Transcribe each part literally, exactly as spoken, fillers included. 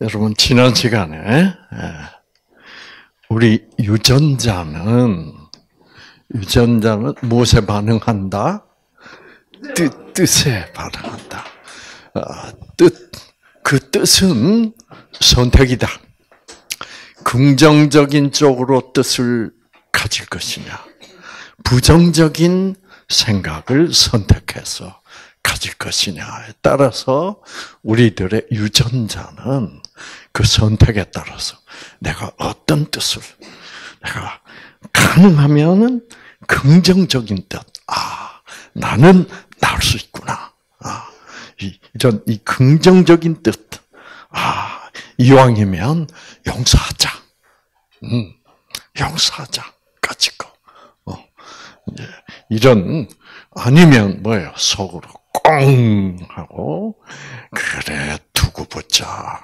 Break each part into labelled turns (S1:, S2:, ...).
S1: 여러분, 지난 시간에 우리 유전자는 유전자는 무엇에 반응한다? 뜻, 뜻에 반응한다. 뜻, 그 뜻은 선택이다. 긍정적인 쪽으로 뜻을 가질 것이냐, 부정적인 생각을 선택해서 가질 것이냐에 따라서 우리들의 유전자는 그 선택에 따라서 내가 어떤 뜻을, 내가 가능하면은 긍정적인 뜻, 아, 나는 나을 수 있구나. 아, 이런 이 긍정적인 뜻, 아, 이왕이면 용서하자. 음, 용서하자. 까짓 거. 어, 이제 이런, 아니면 뭐예요? 속으로 꽁 하고, 그래, 두고 보자.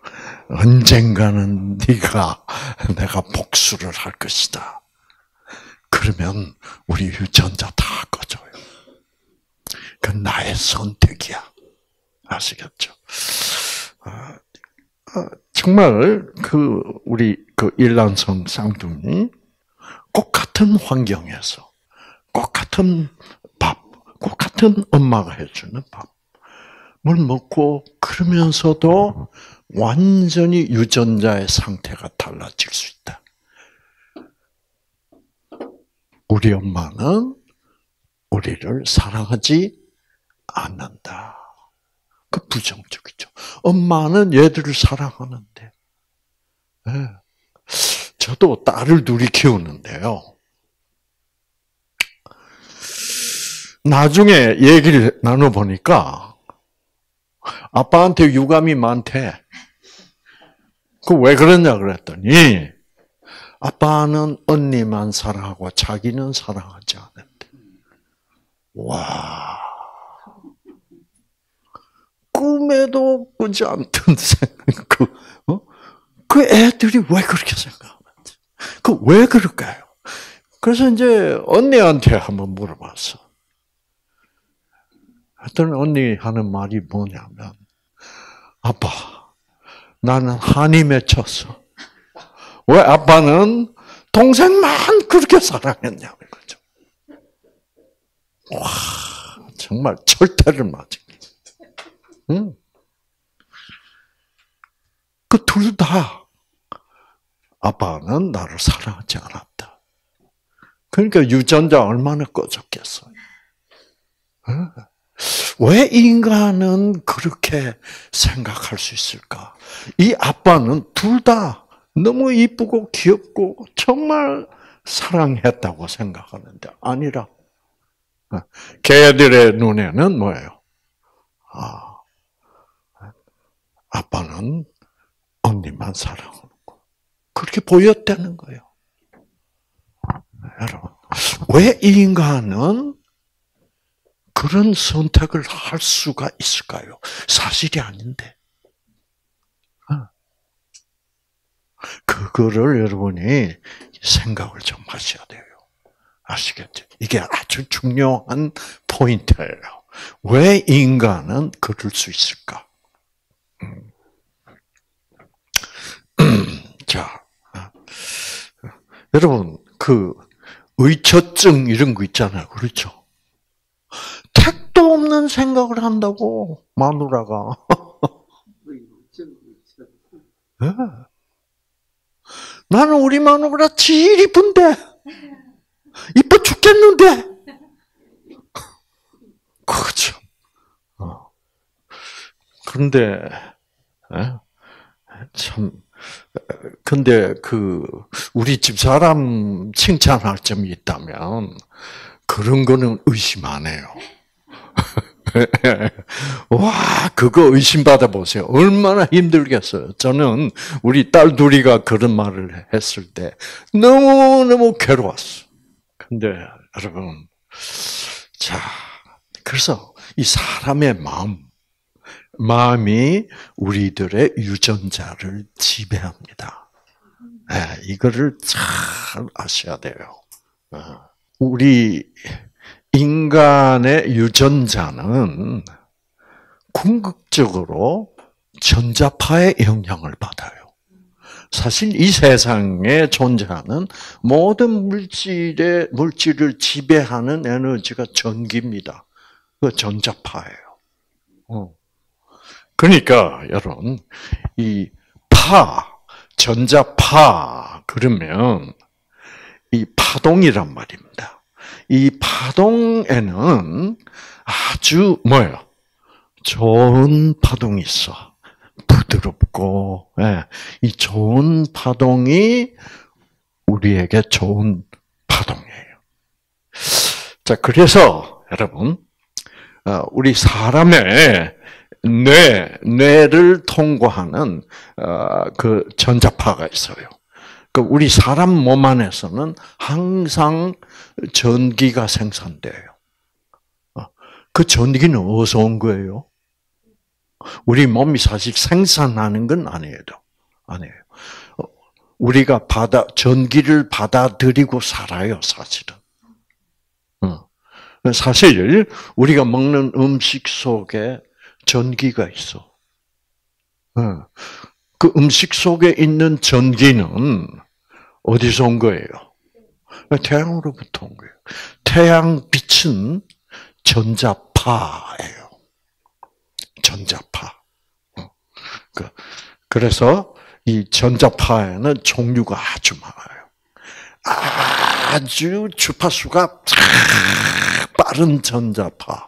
S1: 언젠가는 네가 내가 복수를 할 것이다. 그러면 우리 유전자 다 꺼져요. 그 나의 선택이야. 아시겠죠? 아, 아, 정말 그 우리 그 일란성 쌍둥이 꼭 같은 환경에서 꼭 같은 밥, 꼭 같은 엄마가 해주는 밥을 먹고, 그러면서도 완전히 유전자의 상태가 달라질 수 있다. 우리 엄마는 우리를 사랑하지 않는다. 그 부정적이죠. 엄마는 얘들을 사랑하는데. 네. 저도 딸을 둘이 키우는데요. 나중에 얘기를 나눠보니까 아빠한테 유감이 많대. 그 왜 그러냐 그랬더니 아빠는 언니만 사랑하고 자기는 사랑하지 않는데. 와, 꿈에도 꾸지 않던 생각. 그, 어? 그 애들이 왜 그렇게 생각하는지. 그 왜 그럴까요? 그래서 이제 언니한테 한번 물어봤어. 하여튼 언니 하는 말이 뭐냐면, 아빠, 나는 한이 맺혔어. 왜 아빠는 동생만 그렇게 사랑했냐는 거죠. 와, 정말 철퇴를 맞은 거죠. 응? 그 둘 다 아빠는 나를 사랑하지 않았다. 그러니까 유전자 얼마나 꺼졌겠어요. 응? 왜 인간은 그렇게 생각할 수 있을까? 이 아빠는 둘 다 너무 이쁘고 귀엽고 정말 사랑했다고 생각하는데 아니라, 걔들의 눈에는 뭐예요? 아, 아빠는 언니만 사랑하는 거. 그렇게 보였다는 거예요. 여러분, 왜 이 인간은 그런 선택을 할 수가 있을까요? 사실이 아닌데. 그거를 여러분이 생각을 좀 하셔야 돼요. 아시겠죠? 이게 아주 중요한 포인트예요. 왜 인간은 그럴 수 있을까? 음. 자, 여러분, 그 의처증 이런 거 있잖아요. 그렇죠? 택도 없는 생각을 한다고, 마누라가. 네. 나는 우리 마누라 제일 이쁜데, 이뻐 죽겠는데. 그렇죠. 어. 그런데, 참, 근데 그, 우리 집사람 칭찬할 점이 있다면, 그런 거는 의심 안 해요. 와, 그거 의심받아 보세요. 얼마나 힘들겠어요. 저는 우리 딸 둘이가 그런 말을 했을 때 너무너무 괴로웠어. 근데 여러분, 자, 그래서 이 사람의 마음, 마음이 우리들의 유전자를 지배합니다. 네, 이거를 잘 아셔야 돼요. 우리 인간의 유전자는 궁극적으로 전자파의 영향을 받아요. 사실 이 세상에 존재하는 모든 물질의, 물질을 지배하는 에너지가 전기입니다. 그 전자파예요. 어. 그러니까, 여러분, 이 파, 전자파, 그러면 이 파동이란 말입니다. 이 파동에는 아주 뭐예요? 좋은 파동이 있어. 부드럽고, 예. 이 좋은 파동이 우리에게 좋은 파동이에요. 자, 그래서 여러분, 우리 사람의 뇌, 뇌를 통과하는 그 전자파가 있어요. 그 우리 사람 몸 안에서는 항상 전기가 생산돼요. 그 전기는 어디서 온 거예요? 우리 몸이 사실 생산하는 건 아니에요. 아니에요. 우리가 받아, 전기를 받아들이고 살아요, 사실은. 사실, 우리가 먹는 음식 속에 전기가 있어. 그 음식 속에 있는 전기는 어디서 온 거예요? 태양으로부터 온 거예요. 태양 빛은 전자파예요. 전자파. 그래서 이 전자파에는 종류가 아주 많아요. 아주 주파수가 빠른 전자파는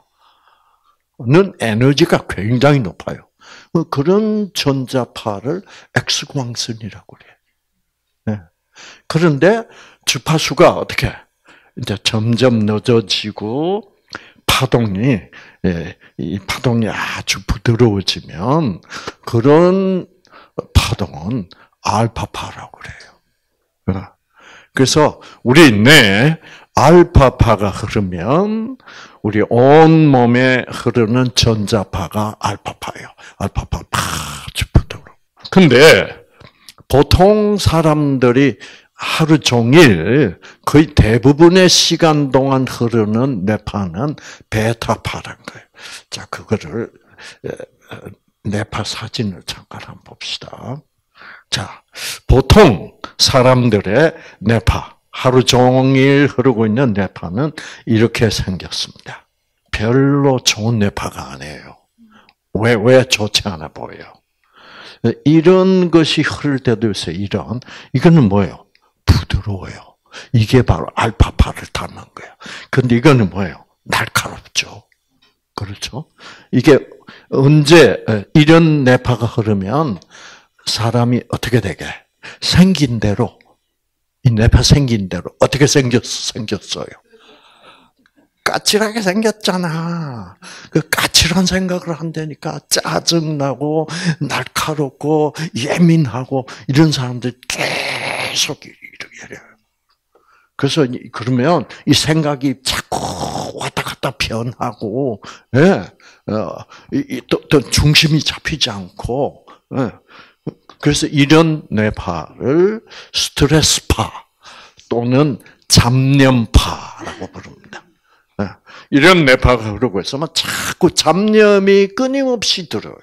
S1: 에너지가 굉장히 높아요. 그런 전자파를 X광선이라고 그래요. 그런데 주파수가 어떻게 이제 점점 늦어지고 파동이 이 파동이 아주 부드러워지면 그런 파동은 알파파라고 그래요. 그래서 우리 뇌 알파파가 흐르면 우리 온 몸에 흐르는 전자파가 알파파예요. 알파파 아주 부드러워. 근데 보통 사람들이 하루 종일 거의 대부분의 시간 동안 흐르는 뇌파는 베타파라는 거예요. 자, 그거를 뇌파 사진을 잠깐 한번 봅시다. 자, 보통 사람들의 뇌파, 하루 종일 흐르고 있는 뇌파는 이렇게 생겼습니다. 별로 좋은 뇌파가 아니에요. 왜, 왜 좋지 않아 보여요? 이런 것이 흐를 때도 있어요. 이런. 이거는 뭐예요? 부드러워요. 이게 바로 알파파를 닮은 거예요. 근데 이거는 뭐예요? 날카롭죠. 그렇죠? 이게 언제 이런 뇌파가 흐르면 사람이 어떻게 되게? 생긴 대로, 이 뇌파 생긴 대로 어떻게 생겼, 생겼어요? 까칠하게 생겼잖아. 그 까칠한 생각을 한다니까 짜증나고 날카롭고 예민하고 이런 사람들 계속 이래요. 그래서 그러면 이 생각이 자꾸 왔다 갔다 변하고, 예, 어, 또, 또 중심이 잡히지 않고, 예. 그래서 이런 뇌파를 스트레스파 또는 잡념파라고 부릅니다. 이런 뇌파가 흐르고 있으면 자꾸 잡념이 끊임없이 들어요.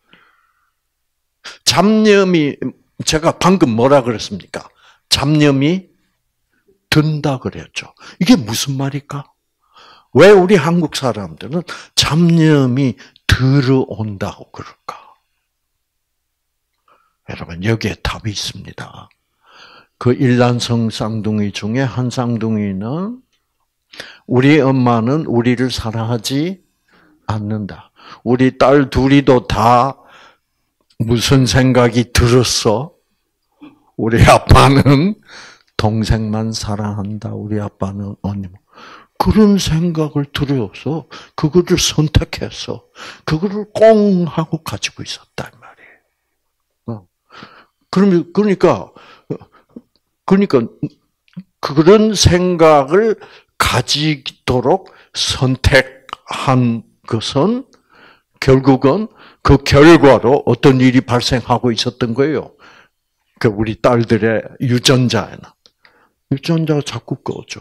S1: 잡념이, 제가 방금 뭐라 그랬습니까? 잡념이 든다 그랬죠. 이게 무슨 말일까? 왜 우리 한국 사람들은 잡념이 들어온다고 그럴까? 여러분, 여기에 답이 있습니다. 그 일란성 쌍둥이 중에 한 쌍둥이는 우리 엄마는 우리를 사랑하지 않는다. 우리 딸 둘이도 다 무슨 생각이 들었어? 우리 아빠는 동생만 사랑한다. 우리 아빠는 언니. 그런 생각을 들여서 그거를 선택해서 그거를 꽁 하고 가지고 있었단 말이에요. 그러면 그러니까 그러니까 그런 생각을 가지도록 선택한 것은 결국은 그 결과로 어떤 일이 발생하고 있었던 거예요. 그 우리 딸들의 유전자에는 유전자가 자꾸 꺼져.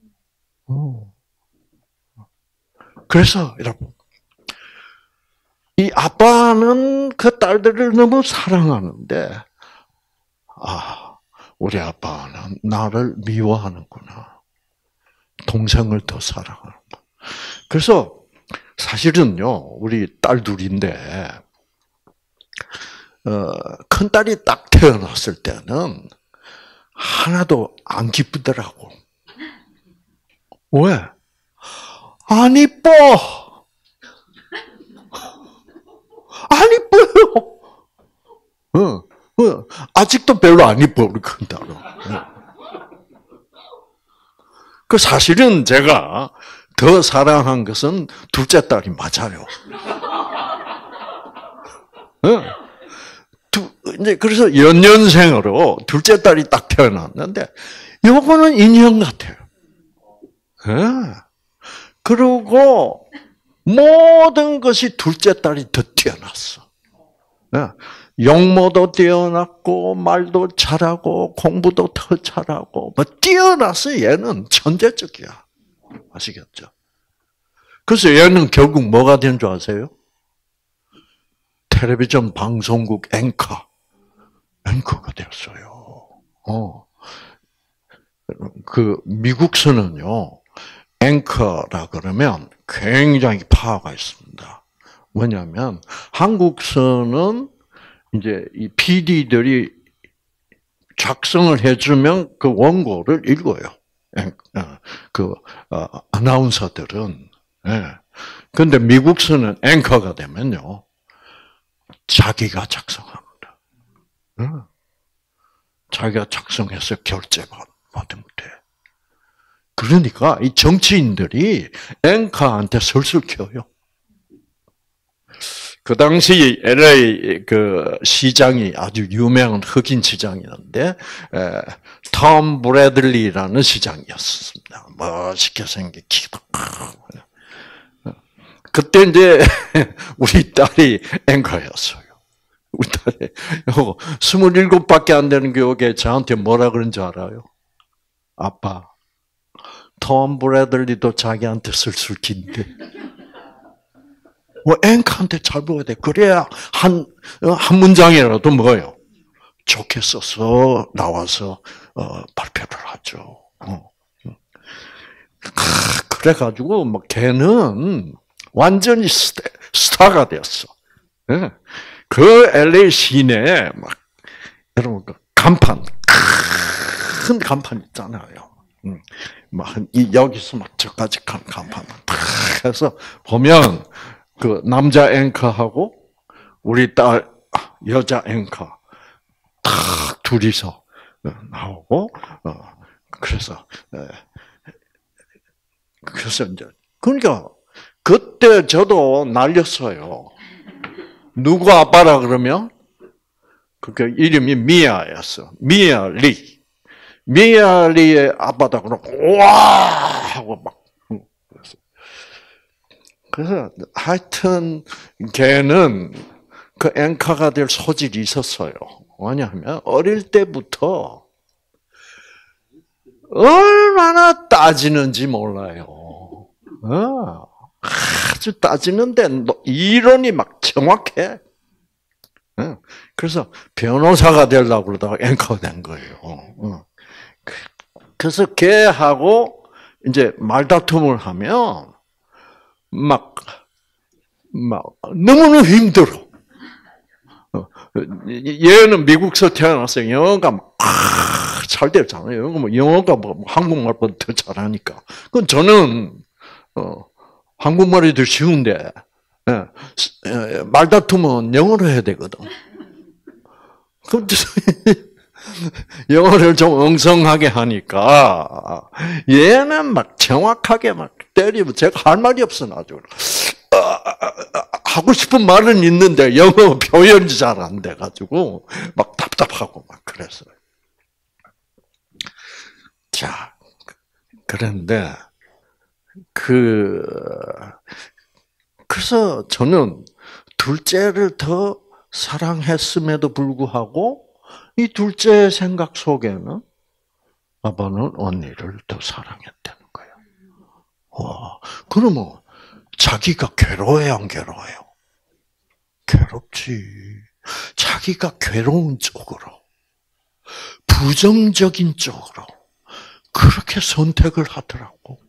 S1: 그래서 여러분 이 아빠는 그 딸들을 너무 사랑하는데, 아, 우리 아빠는 나를 미워하는구나. 동생을 더 사랑하는구나. 그래서 사실은요, 우리 딸 둘인데, 어, 큰 딸이 딱 태어났을 때는 하나도 안 기쁘더라고. 왜? 안 이뻐! 안 이뻐요! 어, 어, 아직도 별로 안 이뻐, 우리 큰 딸은. 그 사실은 제가 더 사랑한 것은 둘째 딸이 맞아요. 어. 두, 이제 그래서 연년생으로 둘째 딸이 딱 태어났는데, 요거는 인형 같아요. 예. 그리고 모든 것이 둘째 딸이 더 뛰어났어. 예. 용모도 뛰어났고, 말도 잘하고, 공부도 더 잘하고, 뭐 뛰어나서 얘는 천재적이야. 아시겠죠? 그래서 얘는 결국 뭐가 된 줄 아세요? 텔레비전 방송국 앵커, 앵커가 됐어요. 어. 그, 미국서는요, 앵커라 그러면 굉장히 파워가 있습니다. 뭐냐면, 한국서는 이제 이 피디들이 작성을 해주면 그 원고를 읽어요. 그, 어, 아나운서들은. 예. 근데 미국서는 앵커가 되면요, 자기가 작성합니다. 응. 자기가 작성해서 결제받으면 돼. 그러니까 이 정치인들이 앵커한테 설설 켜요. 그 당시 엘에이 그 시장이 아주 유명한 흑인 시장이었는데, 에, 톰 브래들리라는 시장이었습니다. 멋있게 생긴 키도 크고. 그때 이제 우리 딸이 앵커였어요. 우리 딸이 스물일곱밖에 안 되는 교육에 저한테 뭐라 그런 줄 알아요? 아빠, 톰 브래들리도 자기한테 슬슬 긴데. 뭐 앵커한테 잘 보여야 돼. 그래야 한, 한 문장이라도 뭐예요? 좋게 써서 나와서 어, 발표를 하죠. 어. 그래가지고 뭐 걔는 완전히 스타, 스타가 됐어. 네. 그 엘에이 시내에 막 여러분 그 간판, 큰 간판 있잖아요. 막 이 여기서 막 저까지 간 간판 탁 해서 보면 그 남자 앵커하고 우리 딸 여자 앵커 탁 둘이서 나오고 어 그래서 그래서 이제 그러니까. 그때 저도 날렸어요. 누구 아빠라 그러면? 그 이름이 미아였어. 미아 리. 미아 리의 아빠다 그러고, 와! 하고 막. 그래서 하여튼, 걔는 그 앵커가 될 소질이 있었어요. 왜냐하면 어릴 때부터 얼마나 따지는지 몰라요. 어. 아주 따지는데 이론이 막 정확해. 그래서 변호사가 되려고 그러다가 앵커가 된 거예요. 그래서 걔하고 이제 말다툼을 하면 막, 막 너무너무 힘들어. 얘는 미국서 태어났어요. 영어가 막 잘 되잖아요. 영어가 뭐 영어가 뭐 한국말보다 더 잘하니까. 그건 저는 어. 한국말이 더 쉬운데, 예, 말다툼은 영어로 해야 되거든. 영어를 좀 엉성하게 하니까, 얘는 막 정확하게 막 때리고, 제가 할 말이 없어, 나중에. 하고 싶은 말은 있는데, 영어 표현이 잘 안 돼가지고, 막 답답하고 막 그랬어요. 자, 그런데, 그, 그래서 저는 둘째를 더 사랑했음에도 불구하고 이 둘째 생각 속에는 아빠는 언니를 더 사랑했다는 거예요. 와, 그러면 자기가 괴로워요, 안 괴로워요? 괴롭지. 자기가 괴로운 쪽으로, 부정적인 쪽으로 그렇게 선택을 하더라고.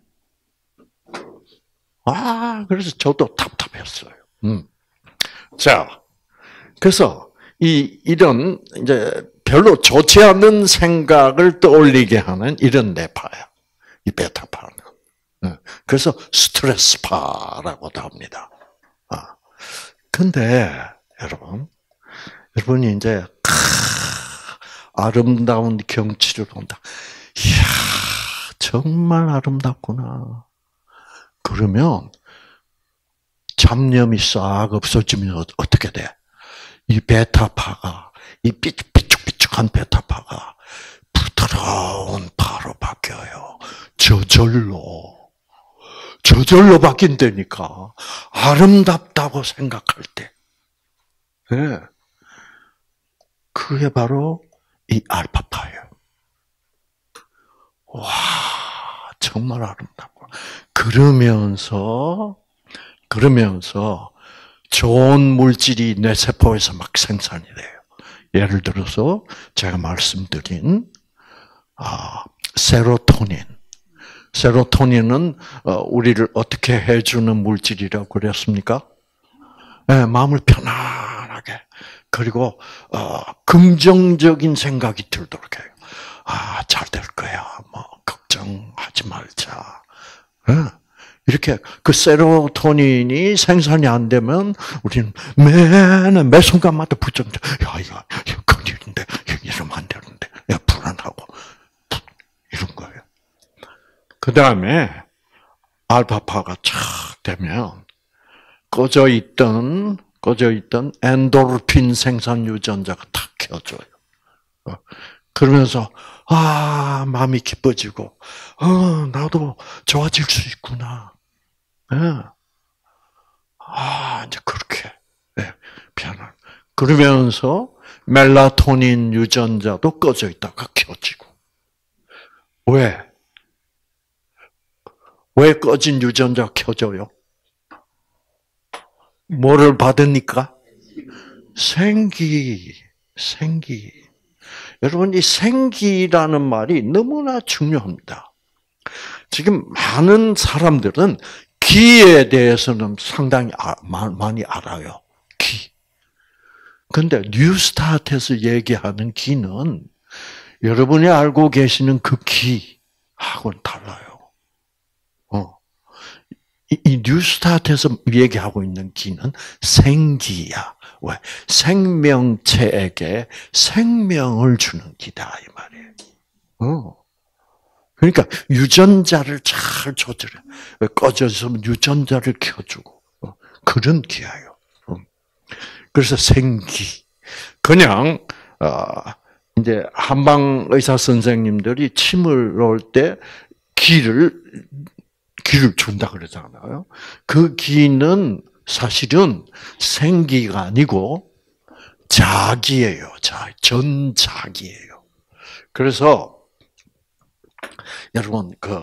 S1: 아, 그래서 저도 답답했어요. 음. 자, 그래서 이 이런 이제 별로 좋지 않은 생각을 떠올리게 하는 이런 뇌파야. 이 베타파는. 그래서 스트레스파라고도 합니다. 아, 근데 여러분, 여러분이 이제 크, 아름다운 경치를 본다. 이야, 정말 아름답구나. 그러면 잡념이 싹 없어지면 어떻게 돼? 이 베타파가, 이 삐죽삐죽한 베타파가 부드러운 파로 바뀌어요. 저절로. 저절로 바뀐다니까. 아름답다고 생각할 때. 네. 그게 바로 이 알파파예요. 와, 정말 아름답고. 그러면서, 그러면서 좋은 물질이 뇌 세포에서 막 생산이 돼요. 예를 들어서 제가 말씀드린 아, 세로토닌. 세로토닌은 우리를 어떻게 해주는 물질이라고 그랬습니까? 네, 마음을 편안하게 그리고 어, 긍정적인 생각이 들도록 해요. 아, 잘 될 거야. 뭐 걱정하지 말자. 네. 이렇게 그 세로토닌이 생산이 안 되면 우리는 매일 매 순간마다 부정적. 야, 이거 이거 큰일인데 이러면 안 되는데. 야, 불안하고 이런 거예요. 그 다음에 알파파가 착 되면 꺼져 있던 꺼져 있던 엔도르핀 생산 유전자가 탁 켜져요. 그러면서 아, 마음이 기뻐지고 어, 나도 좋아질 수 있구나. 네. 아, 이제 그렇게 네, 편안. 그러면서 멜라토닌 유전자도 꺼져 있다가 켜지고. 왜? 왜 꺼진 유전자가 켜져요? 뭐를 받으니까? 생기, 생기. 여러분, 이 생기라는 말이 너무나 중요합니다. 지금 많은 사람들은 기에 대해서는 상당히 많이 알아요. 기. 근데 뉴스타트에서 얘기하는 기는 여러분이 알고 계시는 그 기하고는 달라요. 어. 이, 이 뉴스타트에서 얘기하고 있는 기는 생기야. 왜? 생명체에게 생명을 주는 기다 이 말이에요. 어. 그러니까 유전자를 잘 조절해. 꺼져서 유전자를 켜주고 그런 기예요. 그래서 생기. 그냥 이제 한방 의사 선생님들이 침을 놓을 때 기를 기를 준다 그러잖아요. 그 기는 사실은 생기가 아니고 자기예요. 자, 전자기예요. 그래서 여러분, 그,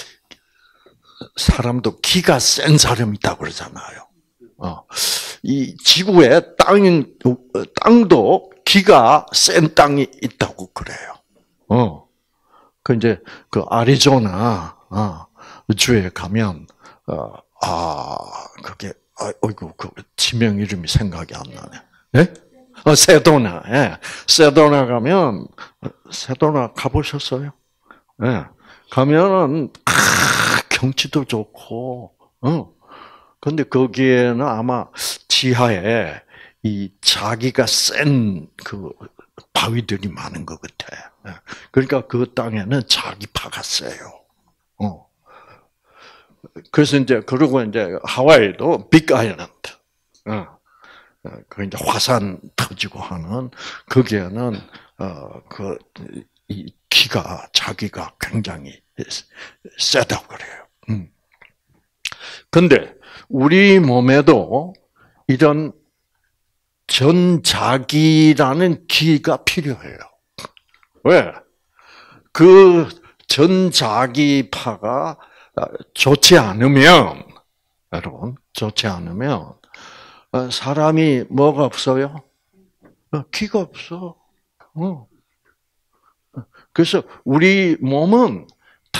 S1: 사람도 기가 센 사람이 있다고 그러잖아요. 어, 이 지구에 땅, 땅도 기가 센 땅이 있다고 그래요. 어, 그 이제, 그 아리조나, 어, 주에 가면, 어, 아, 그게, 아, 어이구, 그 지명 이름이 생각이 안 나네. 예? 어, 세도나, 예. 세도나 가면, 세도나 가보셨어요? 예. 가면은, 아, 경치도 좋고, 어. 근데 거기에는 아마 지하에 이 자기가 센 그 바위들이 많은 것 같아. 예. 그러니까 그 땅에는 자기 파가 세요. 어. 그래서 이제, 그러고 이제 하와이도 빅 아일랜드. 어. 그 이제 화산 터지고 하는, 거기에는, 어, 그, 이 기가, 자기가 굉장히 세다고 그래요. 음. 근데, 우리 몸에도 이런 전자기라는 기가 필요해요. 왜? 그 전자기파가 좋지 않으면, 여러분, 좋지 않으면, 사람이 뭐가 없어요? 기가 없어. 그래서 우리 몸은 다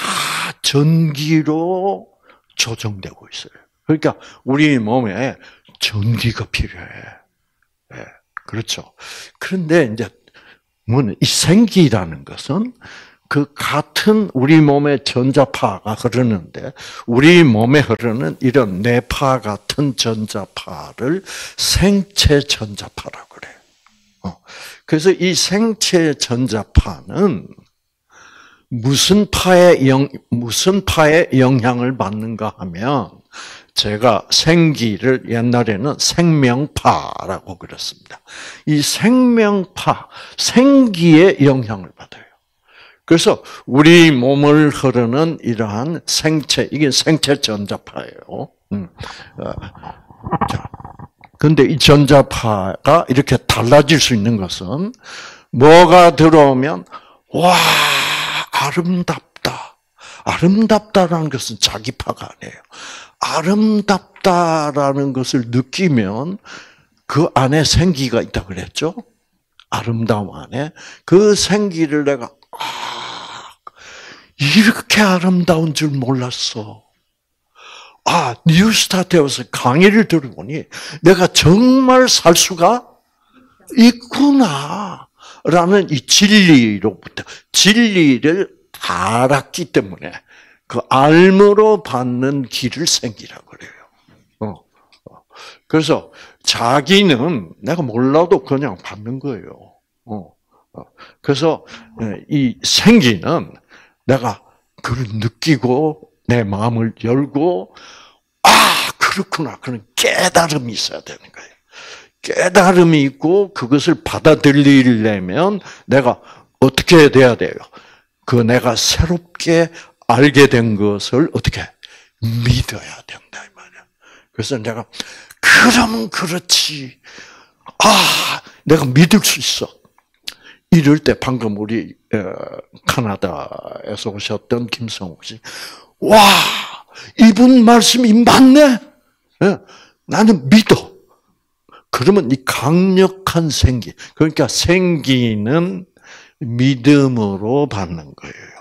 S1: 전기로 조정되고 있어요. 그러니까 우리 몸에 전기가 필요해. 네, 그렇죠. 그런데 이제 뭐는 이 생기라는 것은 그 같은 우리 몸에 전자파가 흐르는데 우리 몸에 흐르는 이런 뇌파 같은 전자파를 생체 전자파라고 그래요. 그래서 이 생체 전자파는 무슨 파의 영 무슨 파의 영향을 받는가 하면 제가 생기를 옛날에는 생명파라고 그랬습니다. 이 생명파, 생기의 영향을 받아요. 그래서 우리 몸을 흐르는 이러한 생체, 이게 생체 전자파예요. 음. 자, 근데 이 전자파가 이렇게 달라질 수 있는 것은 뭐가 들어오면 와 아름답다. 아름답다라는 것은 자기 파가 아니에요. 아름답다라는 것을 느끼면 그 안에 생기가 있다고 그랬죠? 아름다움 안에. 그 생기를 내가, 아, 이렇게 아름다운 줄 몰랐어. 아, 뉴스타트에서 강의를 들어보니 내가 정말 살 수가 있구나. 라는 이 진리로부터, 진리를 알았기 때문에 그 알므로 받는 길을 생기라고 그래요. 어. 그래서 자기는 내가 몰라도 그냥 받는 거예요. 어. 그래서 이 생기는 내가 그걸 느끼고 내 마음을 열고 아 그렇구나 그런 깨달음이 있어야 되는 거예요. 깨달음이 있고 그것을 받아들이려면 내가 어떻게 돼야 돼요? 그 내가 새롭게 알게 된 것을 어떻게 믿어야 된다 이 말이야. 그래서 내가 그러면 그렇지. 아, 내가 믿을 수 있어. 이럴 때 방금 우리 캐나다에서 오셨던 김성욱 씨, 와, 이분 말씀이 맞네. 나는 믿어. 그러면 이 강력한 생기, 그러니까 생기는 믿음으로 받는 거예요.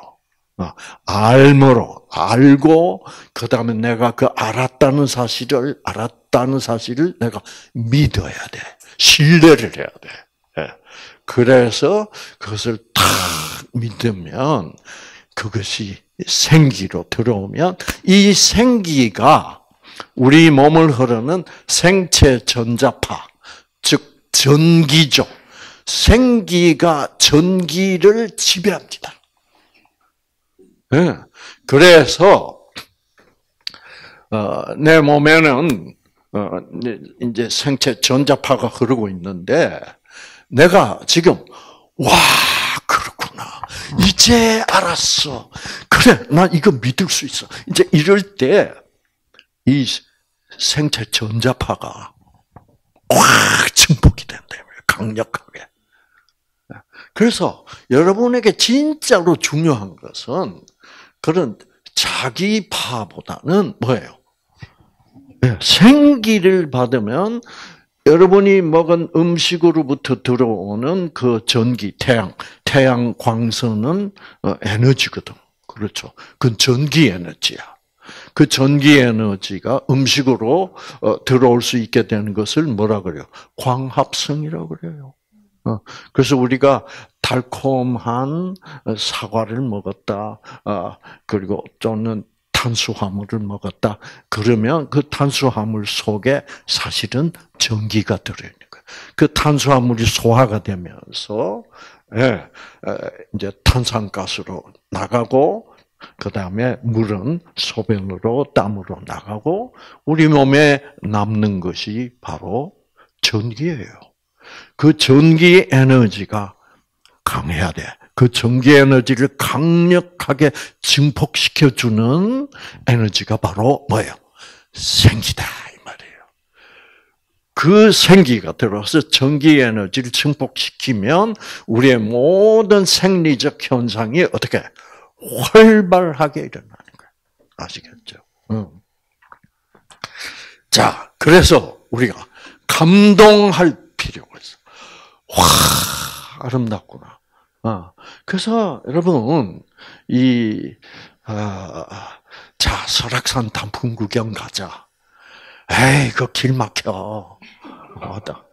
S1: 알므로 알고 그 다음에 내가 그 알았다는 사실을 알았다는 사실을 내가 믿어야 돼. 신뢰를 해야 돼. 그래서 그것을 탁 믿으면 그것이 생기로 들어오면 이 생기가 우리 몸을 흐르는 생체 전자파, 즉 전기죠. 생기가 전기를 지배합니다. 네. 그래서 어, 내 몸에는 어, 이제 생체 전자파가 흐르고 있는데 내가 지금 와 그렇구나 이제 알았어. 그래 난 이거 믿을 수 있어. 이제 이럴 때 이 생체 전자파가 확 증폭이 된다면 강력하게. 그래서 여러분에게 진짜로 중요한 것은 그런 자기 파보다는 뭐예요? 생기를 받으면 여러분이 먹은 음식으로부터 들어오는 그 전기, 태양, 태양 광선은 에너지거든. 그렇죠. 그건 전기 에너지야. 그 전기 에너지가 음식으로 들어올 수 있게 되는 것을 뭐라 그래요? 광합성이라고 그래요. 그래서 우리가 달콤한 사과를 먹었다, 그리고 또는 탄수화물을 먹었다. 그러면 그 탄수화물 속에 사실은 전기가 들어있는 거예요. 그 탄수화물이 소화가 되면서 이제 탄산가스로 나가고 그 다음에 물은 소변으로 땀으로 나가고 우리 몸에 남는 것이 바로 전기예요. 그 전기 에너지가 강해야 돼. 그 전기 에너지를 강력하게 증폭시켜주는 에너지가 바로 뭐예요? 생기다 이 말이에요. 그 생기가 들어서 전기 에너지를 증폭시키면 우리의 모든 생리적 현상이 어떻게 활발하게 일어나는 거예요. 아시겠죠? 응. 자, 그래서 우리가 감동할 필요가 있어. 와, 아름답구나. 어. 그래서 여러분 이 어, 자 설악산 단풍 구경 가자. 에이, 그 길 막혀. 맞다.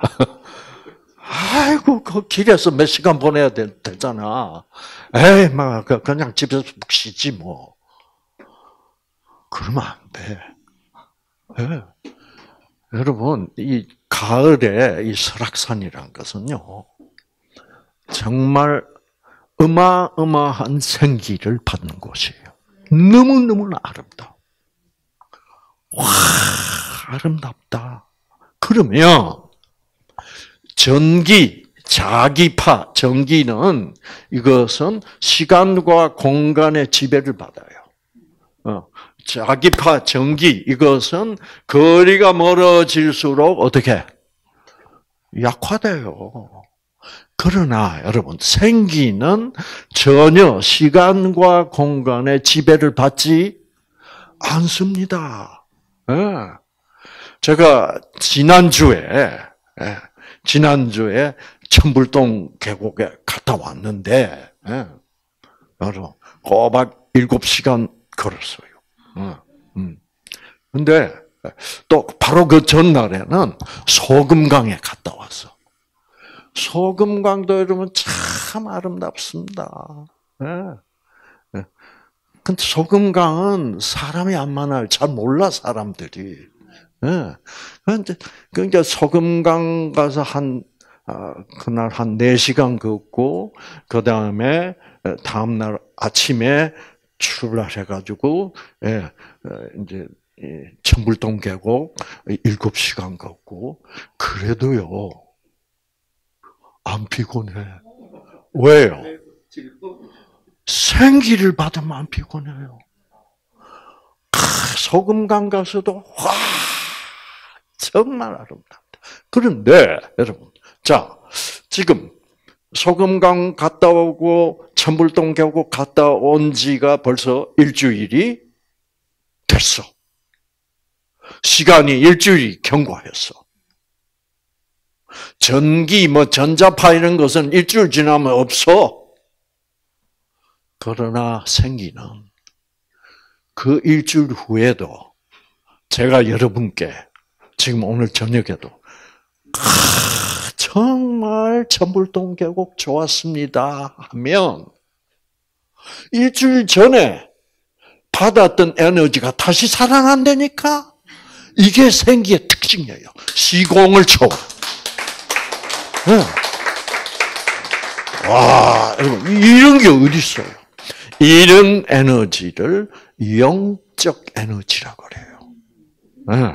S1: 아이고, 그 길에서 몇 시간 보내야 되, 되잖아. 에이, 막 그냥 집에서 푹 쉬지 뭐. 그러면 안 돼. 네. 여러분, 이 가을에 이 설악산이란 것은요, 정말 어마어마한 생기를 받는 곳이에요. 너무너무 아름다워. 와, 아름답다. 그러면 전기, 자기파, 전기는 이것은 시간과 공간의 지배를 받아요. 어, 자기파, 전기 이것은 거리가 멀어질수록 어떻게 약화돼요. 그러나 여러분 생기는 전혀 시간과 공간의 지배를 받지 않습니다. 네. 제가 지난주에 예, 지난주에 천불동 계곡에 갔다 왔는데 예, 여러분 꼬박 일곱 시간 걸었어요. 어, 음. 근데 또 바로 그 전날에는 소금강에 갔다 왔어. 소금강도 여러분 참 아름답습니다. 예. 예. 근데 소금강은 사람이 안 많아요. 잘 몰라 사람들이. 예. 그런데 그러니까 소금강 가서 한 아, 그날 한 네 시간 걷고 그 다음에 다음 날 아침에 출발해 가지고 예, 이제 천불동 계곡 일곱 시간 걷고 그래도요 안 피곤해. 왜요? 생기를 받으면 안 피곤해요. 아, 소금강 가서도 와 정말 아름답다. 그런데 여러분, 자 지금 소금강 갔다 오고 천불동 계곡 갔다 온 지가 벌써 일주일이 됐어. 시간이 일주일이 경과했어. 전기, 뭐 전자파 이런 것은 일주일 지나면 없어. 그러나 생기는 그 일주일 후에도 제가 여러분께 지금 오늘 저녁에도 아, 정말 천불동 계곡 좋았습니다 하면 일주일 전에 받았던 에너지가 다시 살아난다니까? 이게 생기의 특징이에요. 시공을 초월. 네. 와, 여러분, 이런 게 어디 있어요? 이런 에너지를 영적 에너지라고 그래요. 네.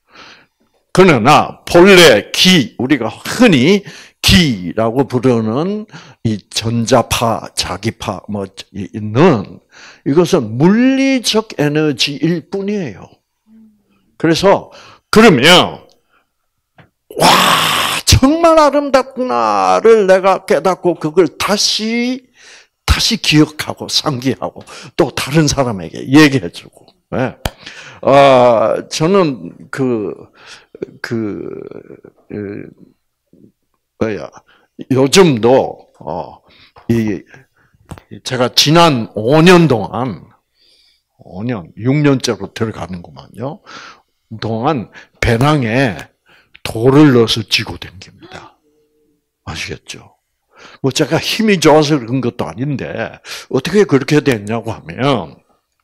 S1: 그러나 본래 기, 우리가 흔히 기라고 부르는 이 전자파, 자기파 뭐 있는 이것은 물리적 에너지일 뿐이에요. 그래서 그러면 와 정말 아름답구나를 내가 깨닫고 그걸 다시 다시 기억하고 상기하고 또 다른 사람에게 얘기해주고. 네. 아 저는 그 그, 그 뭐야 요즘도 어, 이 제가 지난 오 년 동안 오 년 육 년째로 들어가는구만요. 동안 배낭에 돌을 넣어서 쥐고 다닙니다. 아시겠죠? 뭐 제가 힘이 좋아서 그런 것도 아닌데 어떻게 그렇게 됐냐고 하면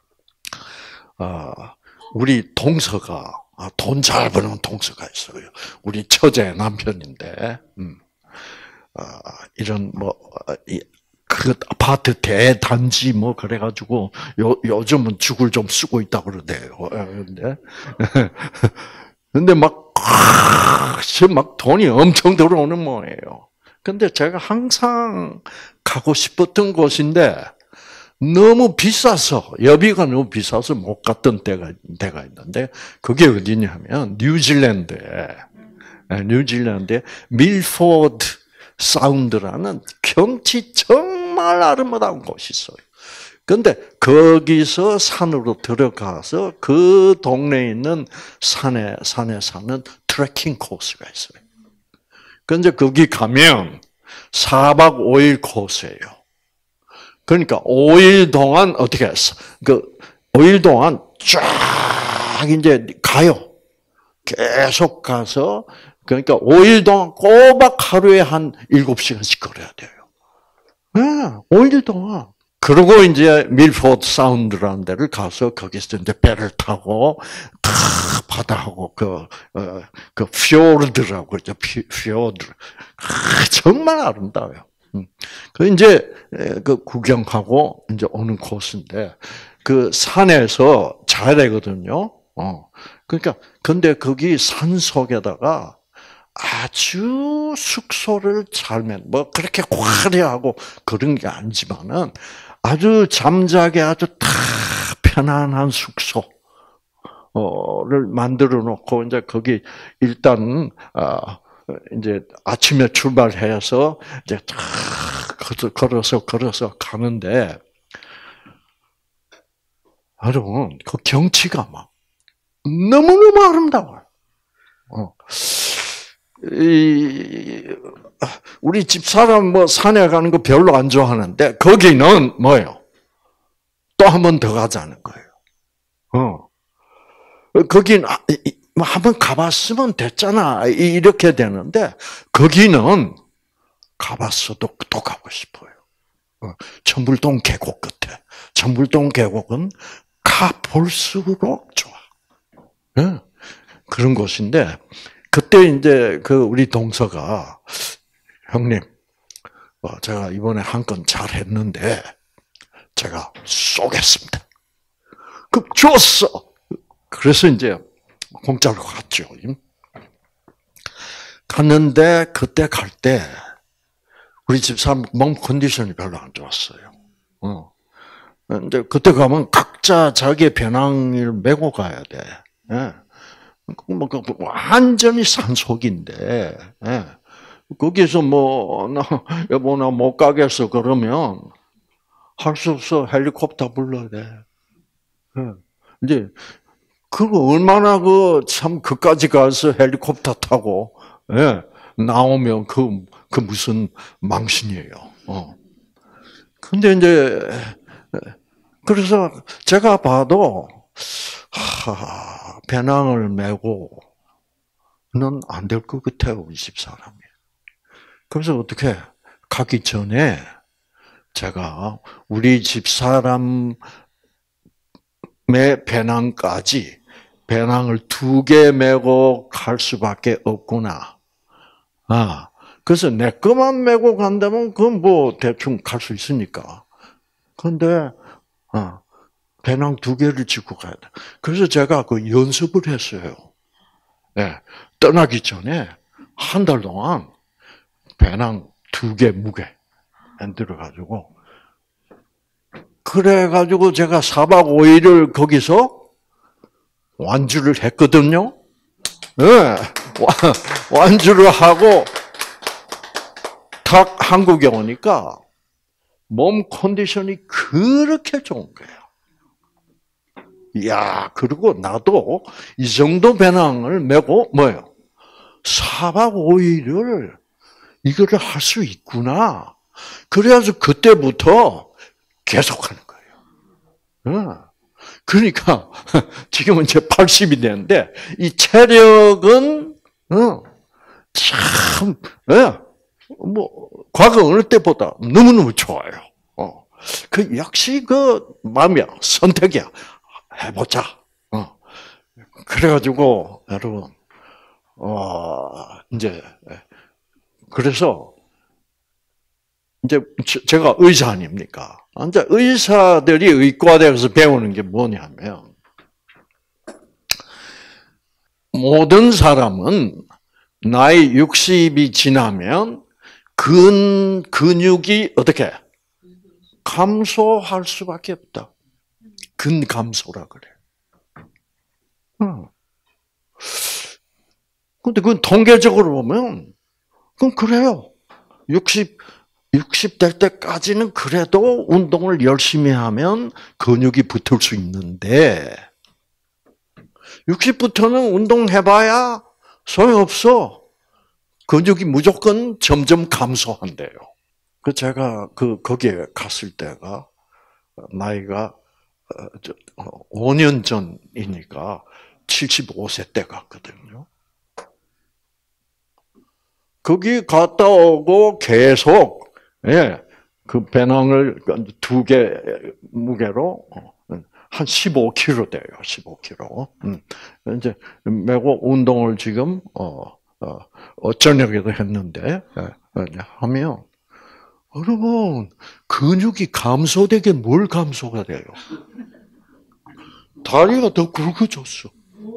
S1: 어, 우리 동서가 돈 잘 버는 동서가 있어요. 우리 처제 남편인데 음, 어, 이런 뭐 이, 그 아파트 대단지 뭐 그래가지고 요 요즘은 죽을 좀 쓰고 있다 그러대요. 그런데 근데 막, 막 돈이 엄청 들어오는 모양이에요. 근데 제가 항상 가고 싶었던 곳인데 너무 비싸서 여비가 너무 비싸서 못 갔던 때가 때가 있는데 그게 어디냐면 뉴질랜드에 뉴질랜드에 밀포드 사운드라는 경치 정말 아름다운 곳이 있어요. 근데 거기서 산으로 들어가서 그 동네에 있는 산에 산에 사는 트레킹 코스가 있어요. 근데 거기 가면 사 박 오 일 코스예요. 그러니까 오 일 동안 어떻게 했어? 그 오 일 동안 쫙 이제 가요. 계속 가서 그러니까 오 일 동안 꼬박 하루에 한 일곱 시간씩 걸어야 돼요. 네, 오 일 동안. 그리고 이제 밀포드 사운드라는 데를 가서 거기서 이제 배를 타고 다 바다하고 그, 어, 그 피오르드라고 그러죠. 피, 피오르드. 아, 정말 아름다워요. 그 이제 그 구경하고 이제 오는 코스인데 그 산에서 자야 되거든요. 어. 그러니까 근데 거기 산 속에다가 아주 숙소를 잘면 뭐 그렇게 화려하고 그런 게 아니지만은 아주 잠자기 아주 다 편안한 숙소를 만들어 놓고 이제 거기 일단 아 이제 아침에 출발해서 이제 다 걸어서 걸어서 가는데 여러분 그 경치가 막 너무너무 아름다워요. 어. 이, 우리 집사람 뭐 산에 가는 거 별로 안 좋아하는데 거기는 뭐예요? 또 한 번 더 가자는 거예요. 어. 거긴 한번 가봤으면 됐잖아 이렇게 되는데 거기는 가봤어도 또 가고 싶어요. 어. 천불동 계곡 끝에. 천불동 계곡은 가 볼수록 좋아. 네. 그런 곳인데 그때 이제 그 우리 동서가 형님, 제가 이번에 한 건 잘했는데 제가 쏘겠습니다. 그 줬어. 그래서 이제 공짜로 갔죠. 갔는데 그때 갈 때 우리 집사람 몸 컨디션이 별로 안 좋았어요. 어. 이제 그때 가면 각자 자기의 배낭을 메고 가야 돼. 예. 뭐 완전히 산속인데 예. 거기서 뭐 나 여보 나 못 가겠어 그러면 할 수 없어 헬리콥터 불러야 돼. 예. 이제 그거 얼마나 그 참 그까지 가서 헬리콥터 타고 예. 나오면 그 그 무슨 망신이에요. 어. 근데 이제 그래서 제가 봐도 하, 배낭을 메고는 안 될 것 같아요, 우리 집사람이. 그래서 어떻게 가기 전에 제가 우리 집사람의 배낭까지 배낭을 두 개 메고 갈 수밖에 없구나. 아, 그래서 내 거만 메고 간다면 그건 뭐 대충 갈 수 있으니까. 그런데 아, 배낭 두 개를 짚고 가야 돼. 그래서 제가 그 연습을 했어요. 네, 떠나기 전에 한 달 동안 배낭 두 개 무게 만들어가지고 그래가지고 제가 사 박 오 일을 거기서 완주를 했거든요. 네, 완주를 하고 딱 한국에 오니까 몸 컨디션이 그렇게 좋은 거예요. 야, 그리고 나도 이 정도 배낭을 메고 뭐요? 사 박 오 일을 이거를 할 수 있구나. 그래서 그때부터 계속하는 거예요. 그러니까 지금은 이제 팔십이 됐는데 이 체력은 참 뭐 과거 어느 때보다 너무 너무 좋아요. 그 역시 그 마음이야, 선택이야. 해보자. 어. 그래가지고, 여러분, 어, 이제, 그래서, 이제, 제가 의사 아닙니까? 이제 의사들이 의과대학에서 배우는 게 뭐냐면, 모든 사람은 나이 육십이 지나면 근, 근육이 어떻게? 감소할 수밖에 없다. 근감소라 그래. 응. 근데 그건 통계적으로 보면, 그건 그래요. 육십, 육십 될 때까지는 그래도 운동을 열심히 하면 근육이 붙을 수 있는데, 육십부터는 운동해봐야 소용없어. 근육이 무조건 점점 감소한대요. 그 제가 그 거기에 갔을 때가 나이가 오 년 전이니까 칠십오 세 때 갔거든요. 거기 갔다 오고 계속 예, 그 배낭을 두 개 무게로 한 십오 킬로그램 돼요. 십오 킬로그램. 음. 이제 메고 운동을 지금 어, 어, 어 저녁에도 했는데 예, 하면 여러분 근육이 감소되게 뭘 감소가 돼요? 다리가 더 굵어졌어.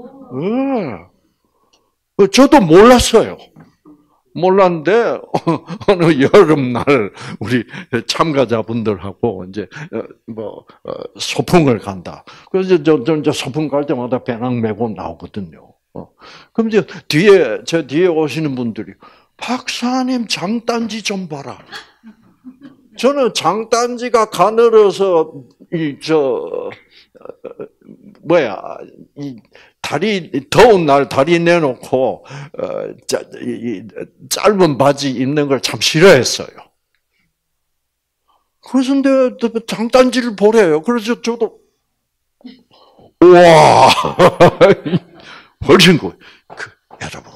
S1: 예. 저도 몰랐어요. 몰랐는데 어느 여름날 우리 참가자분들하고 이제 뭐 소풍을 간다. 그래서 저, 저 이제 소풍 갈 때마다 배낭 메고 나오거든요. 그럼 이제 뒤에 제 뒤에 오시는 분들이 박사님 장단지 좀 봐라. 저는 장단지가 가늘어서 이 저 뭐야 이 다리 더운 날 다리 내놓고 어, 짜, 이, 짧은 바지 입는 걸 참 싫어했어요. 그래서 근데 장단지를 보래요. 그래서 저도 우와 훨씬 그, 그 여러분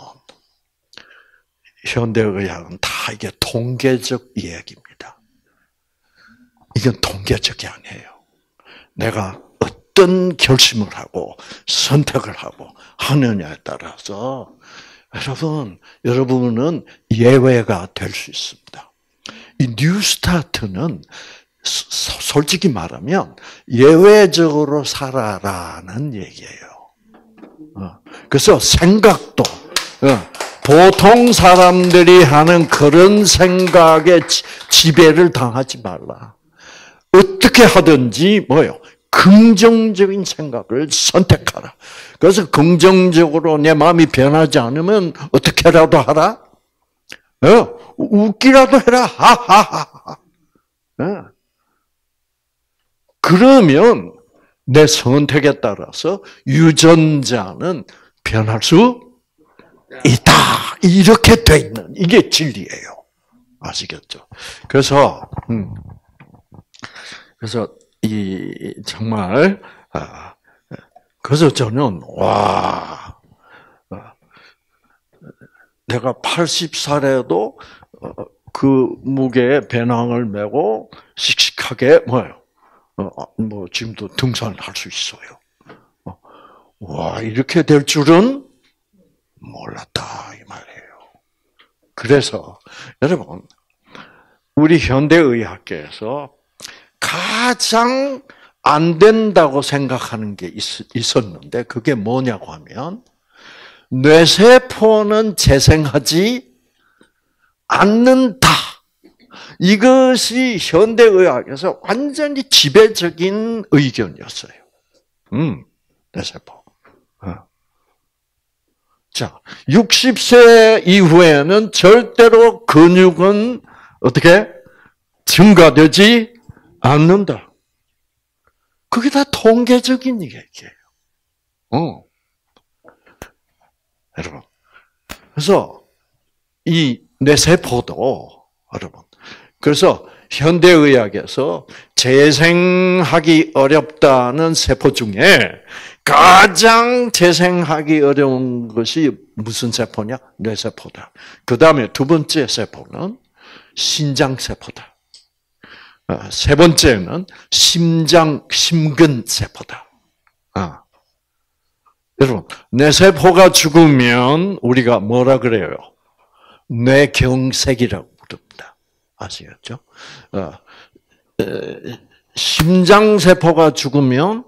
S1: 현대의학은 다 이게 통계적 이야기입니다. 이건 통계적이 아니에요. 내가 어떤 결심을 하고 선택을 하고 하느냐에 따라서 여러분, 여러분은 예외가 될 수 있습니다. 이 뉴스타트는 솔직히 말하면 예외적으로 살아라는 얘기예요. 그래서 생각도 보통 사람들이 하는 그런 생각에 지배를 당하지 말라. 어떻게 하든지 뭐요? 긍정적인 생각을 선택하라. 그래서 긍정적으로 내 마음이 변하지 않으면 어떻게라도 하라? 어, 웃기라도 해라. 하하하. 어. 그러면 내 선택에 따라서 유전자는 변할 수 있다. 이렇게 돼 있는 이게 진리예요. 아시겠죠? 그래서 음, 그래서 이 정말 아, 그래서 저는 와 내가 팔십 살에도 그 무게의 배낭을 메고 씩씩하게 뭐요? 뭐 지금도 등산을 할 수 있어요. 와 이렇게 될 줄은 몰랐다 이 말이에요. 그래서 여러분 우리 현대의학계에서 가장 안 된다고 생각하는 게 있었는데 그게 뭐냐고 하면 뇌세포는 재생하지 않는다. 이것이 현대의학에서 완전히 지배적인 의견이었어요. 음, 뇌세포. 어. 자, 육십 세 이후에는 절대로 근육은 어떻게 증가되지 않는다. 그게 다 통계적인 얘기예요. 어. 여러분. 그래서 이 뇌세포도 여러분. 그래서 현대의학에서 재생하기 어렵다는 세포 중에 가장 재생하기 어려운 것이 무슨 세포냐? 뇌세포다. 그 다음에 두 번째 세포는 신장세포다. 세 번째는 심장, 심근세포다. 아. 여러분, 뇌세포가 죽으면 우리가 뭐라 그래요? 뇌경색이라고 부릅니다. 아시겠죠? 어, 심장세포가 죽으면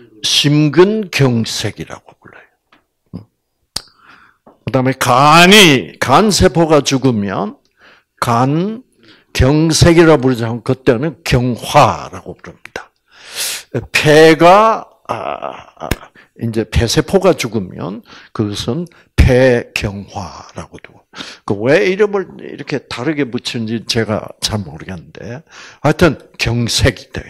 S1: 심근경색이라고 불러요. 그 다음에 간이, 간세포가 죽으면 간, 경색이라고 부르죠. 그때는 경화라고 부릅니다. 폐가, 아, 이제 폐세포가 죽으면 그것은 폐경화라고도. 그 왜 이름을 이렇게 다르게 붙였는지 제가 잘 모르겠는데, 하여튼 경색이 돼요.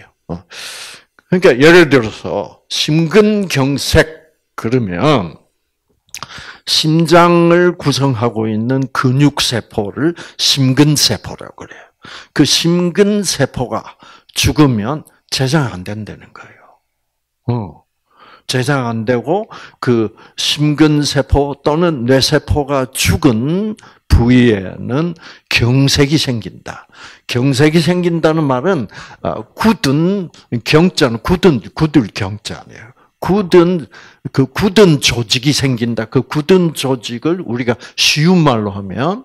S1: 그러니까 예를 들어서 심근경색 그러면 심장을 구성하고 있는 근육세포를 심근세포라고 그래요. 그 심근세포가 죽으면 재생 안 된다는 거예요. 어. 재생 안 되고 그 심근세포 또는 뇌세포가 죽은 부위에는 경색이 생긴다. 경색이 생긴다는 말은 굳은 경자는 굳은 굳을 경자네요. 굳은 그 굳은 조직이 생긴다. 그 굳은 조직을 우리가 쉬운 말로 하면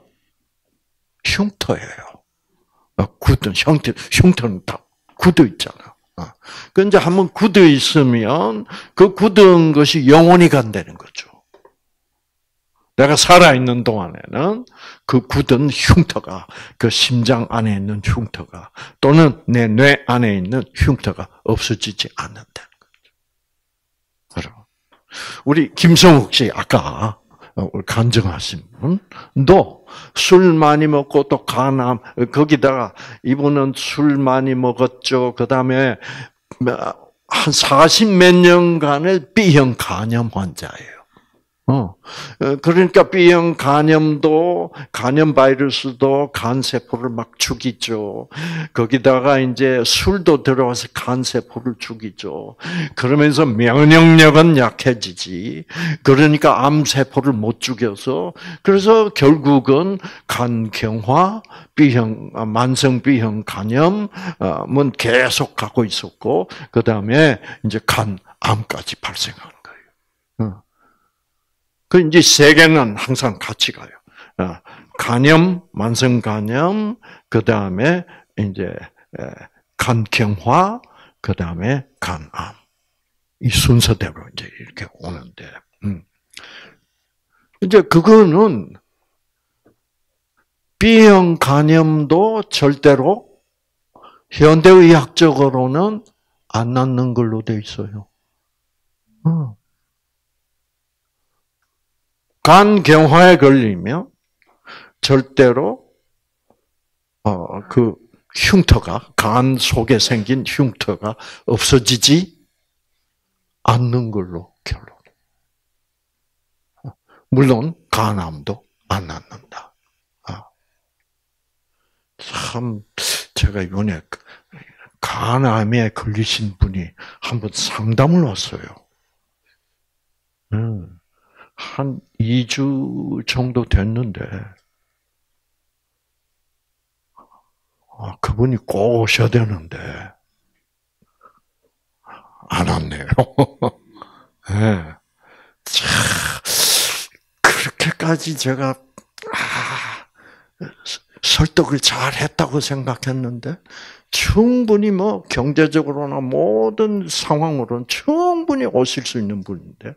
S1: 흉터예요. 굳은 흉터 흉터는 다 굳어 있잖아. 그 이제 한번 굳어 있으면 그 굳은 것이 영원히 간다는 거죠. 내가 살아 있는 동안에는 그 굳은 흉터가 그 심장 안에 있는 흉터가 또는 내 뇌 안에 있는 흉터가 없어지지 않는다는 거죠. 우리 김성욱 씨 아까 간증하신 분도 술 많이 먹고 또 간암 거기다가 이분은 술 많이 먹었죠. 그 다음에 한 사십 몇 년간의 B형 간염 환자예요. 어, 그러니까 B형 간염도, 간염 바이러스도 간세포를 막 죽이죠. 거기다가 이제 술도 들어와서 간세포를 죽이죠. 그러면서 면역력은 약해지지. 그러니까 암세포를 못 죽여서, 그래서 결국은 간경화, B형, 만성 B형 간염은 계속 갖고 있었고, 그 다음에 이제 간암까지 발생하는 거예요. 그 이제 세계는 항상 같이 가요. 간염, 만성 간염, 그 다음에 이제 간경화, 그 다음에 간암. 이 순서대로 이제 이렇게 오는데, 음. 이제 그거는 B형 간염도 절대로 현대의학적으로는 안 낫는 걸로 돼 있어요. 어. 간경화에 걸리면 절대로 어, 그 흉터가 간 속에 생긴 흉터가 없어지지 않는 걸로 결론. 물론 간암도 안 낫는다. 참 제가 이번에 간암에 걸리신 분이 한번 상담을 왔어요. 음. 한 이 주 정도 됐는데, 아, 그분이 꼭 오셔야 되는데, 안 왔네요. 네. 참, 그렇게까지 제가, 아, 설득을 잘 했다고 생각했는데, 충분히 뭐, 경제적으로나 모든 상황으로는 충분히 오실 수 있는 분인데,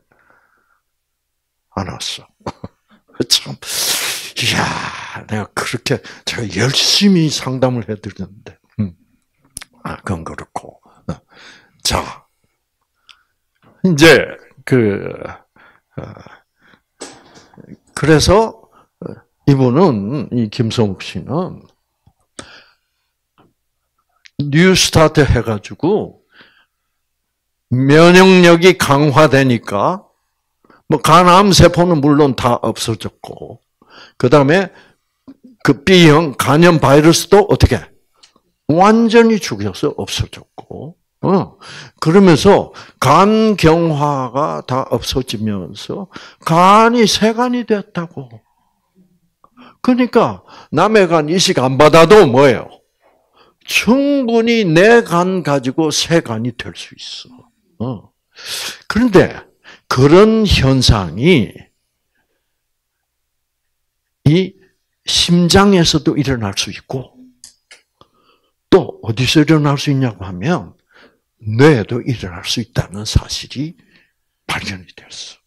S1: 안 왔어. 참, 이야, 내가 그렇게 제가 열심히 상담을 해드렸는데, 음. 아, 그건 그렇고. 자, 이제 그 어, 그래서 이분은 이 김성욱 씨는 뉴스타트 해가지고 면역력이 강화되니까. 뭐 간암 세포는 물론 다 없어졌고, 그 다음에 그 B형 간염 바이러스도 어떻게 완전히 죽여서 없어졌고, 어 그러면서 간경화가 다 없어지면서 간이 쇠간이 됐다고. 그러니까 남의 간 이식 안 받아도 뭐예요? 충분히 내 간 가지고 쇠간이 될 수 있어. 어 그런데 그런 현상이 이 심장에서도 일어날 수 있고 또 어디서 일어날 수 있냐고 하면 뇌에도 일어날 수 있다는 사실이 발견이 됐어.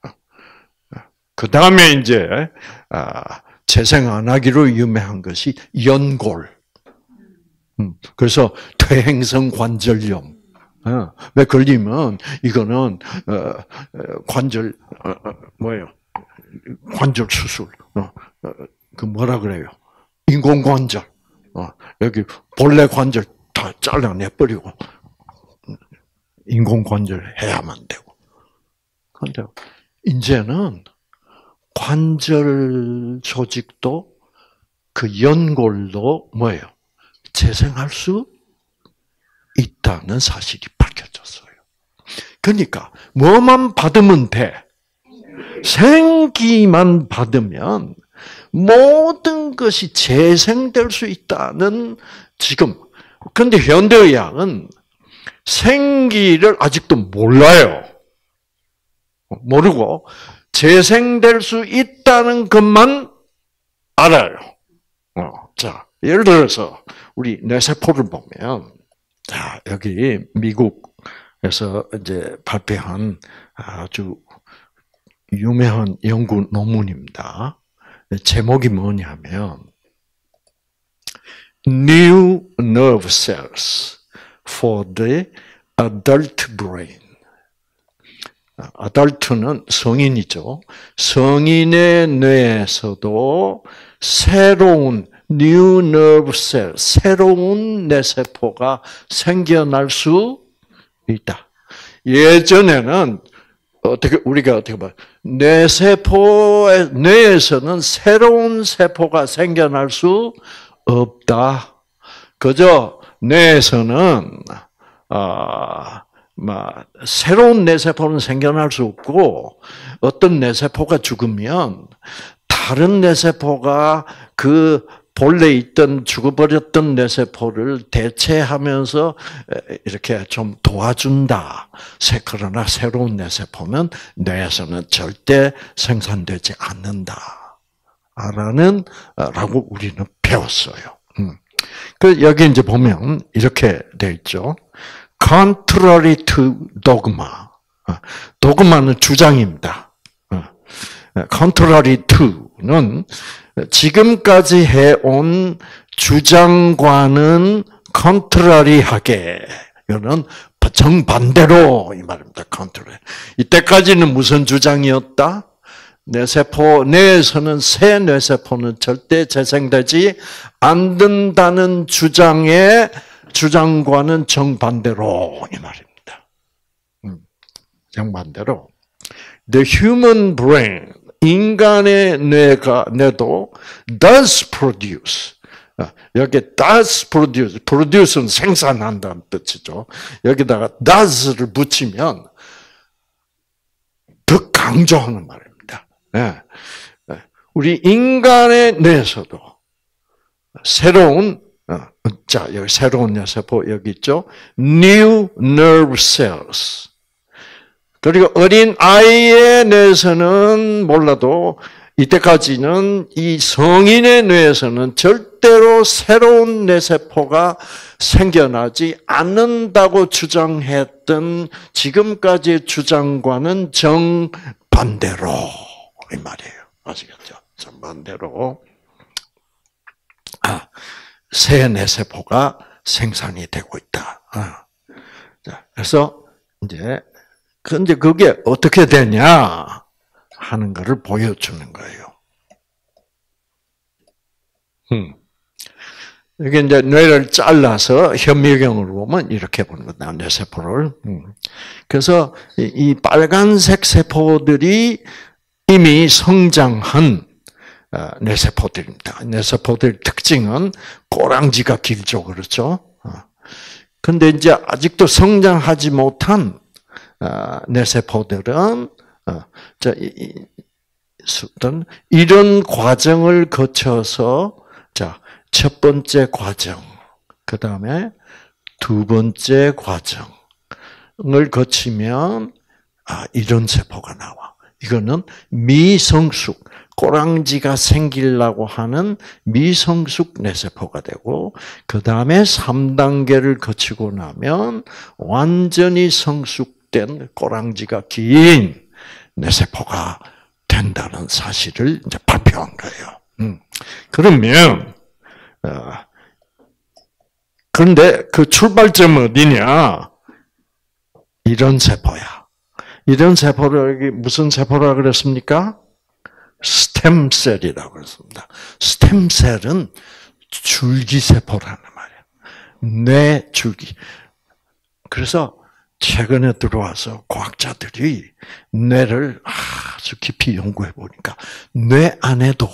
S1: 그 다음에 이제 재생 안 하기로 유명한 것이 연골. 그래서 퇴행성 관절염. 왜 걸리면 이거는 관절 뭐예요? 관절 수술. 그 뭐라 그래요? 인공 관절. 여기 본래 관절 다 잘라내 버리고 인공 관절 해야만 되고. 그런데 이제는 관절 조직도 그 연골도 뭐예요? 재생할 수 있다는 사실이 밝혀졌어요. 그러니까 뭐만 받으면 돼. 생기만 받으면 모든 것이 재생될 수 있다는 지금. 그런데 현대의학은 생기를 아직도 몰라요. 모르고 재생될 수 있다는 것만 알아요. 어, 자, 예를 들어서 우리 뇌세포를 보면, 자, 여기 미국에서 이제 발표한 아주 유명한 연구 논문입니다. 제목이 뭐냐면 New Nerve Cells for the Adult Brain. adult는 성인이죠. 성인의 뇌에서도 새로운 New Nerve Cell, 새로운 뇌세포가 생겨날 수 있다. 예전에는 어떻게 우리가 어떻게 봐? 뇌세포의 뇌에서는 새로운 세포가 생겨날 수 없다. 그저 뇌에서는 아, 막 새로운 뇌세포는 생겨날 수 없고 어떤 뇌세포가 죽으면 다른 뇌세포가 그 본래 있던 죽어버렸던 뇌세포를 대체하면서 이렇게 좀 도와준다. 그러나 새로운 뇌세포는 뇌에서는 절대 생산되지 않는다. 라는, 라고 우리는 배웠어요. 그, 여기 이제 보면 이렇게 되어 있죠. Contrary to dogma. 도그마는 주장입니다. Contrary to는 지금까지 해온 주장과는 컨트라리하게, 이거는 정반대로 이 말입니다. 컨트라리. 이때까지는 무슨 주장이었다? 뇌세포, 뇌에서는 새 뇌세포는 절대 재생되지 않는다는 주장의 주장과는 정반대로 이 말입니다. 정반대로. The human brain, 인간의 뇌가, 뇌도 does produce. 여기 does produce, produce는 생산한다는 뜻이죠. 여기다가 does를 붙이면 더 강조하는 말입니다. 우리 인간의 뇌에서도 새로운, 자, 여기 새로운 뇌세포 여기 있죠. New nerve cells. 그리고 어린 아이의 뇌에서는 몰라도 이때까지는 이 성인의 뇌에서는 절대로 새로운 뇌세포가 생겨나지 않는다고 주장했던 지금까지의 주장과는 정반대로 이 말이에요. 아시겠죠? 정반대로 아, 새 뇌세포가 생산이 되고 있다. 아. 자, 그래서 이제 근데 그게 어떻게 되냐 하는 것을 보여주는 거예요. 음. 이게 이제 뇌를 잘라서 현미경으로 보면 이렇게 보는 거다. 뇌세포를. 음. 그래서 이 빨간색 세포들이 이미 성장한 뇌세포들입니다. 뇌세포들 특징은 꼬랑지가 길죠, 그렇죠? 근데 이제 아직도 성장하지 못한 뇌세포들은 이런 과정을 거쳐서 자, 첫 번째 과정, 그 다음에 두 번째 과정을 거치면 아, 이런 세포가 나와. 이거는 미성숙, 꼬랑지가 생기려고 하는 미성숙 뇌세포가 되고, 그 다음에 삼 단계를 거치고 나면 완전히 성숙된 꼬랑지가 긴 뇌세포가 된다는 사실을 이제 발표한 거예요. 음. 그러면, 어, 그런데 그 출발점은 어디냐? 이런 세포야. 이런 세포를, 여기 무슨 세포라고 그랬습니까? 스템셀이라고 그랬습니다. 스템셀은 줄기세포라는 말이에요. 뇌 줄기. 그래서 최근에 들어와서 과학자들이 뇌를 들어가서 깊이 연구해 보니까 뇌 안에도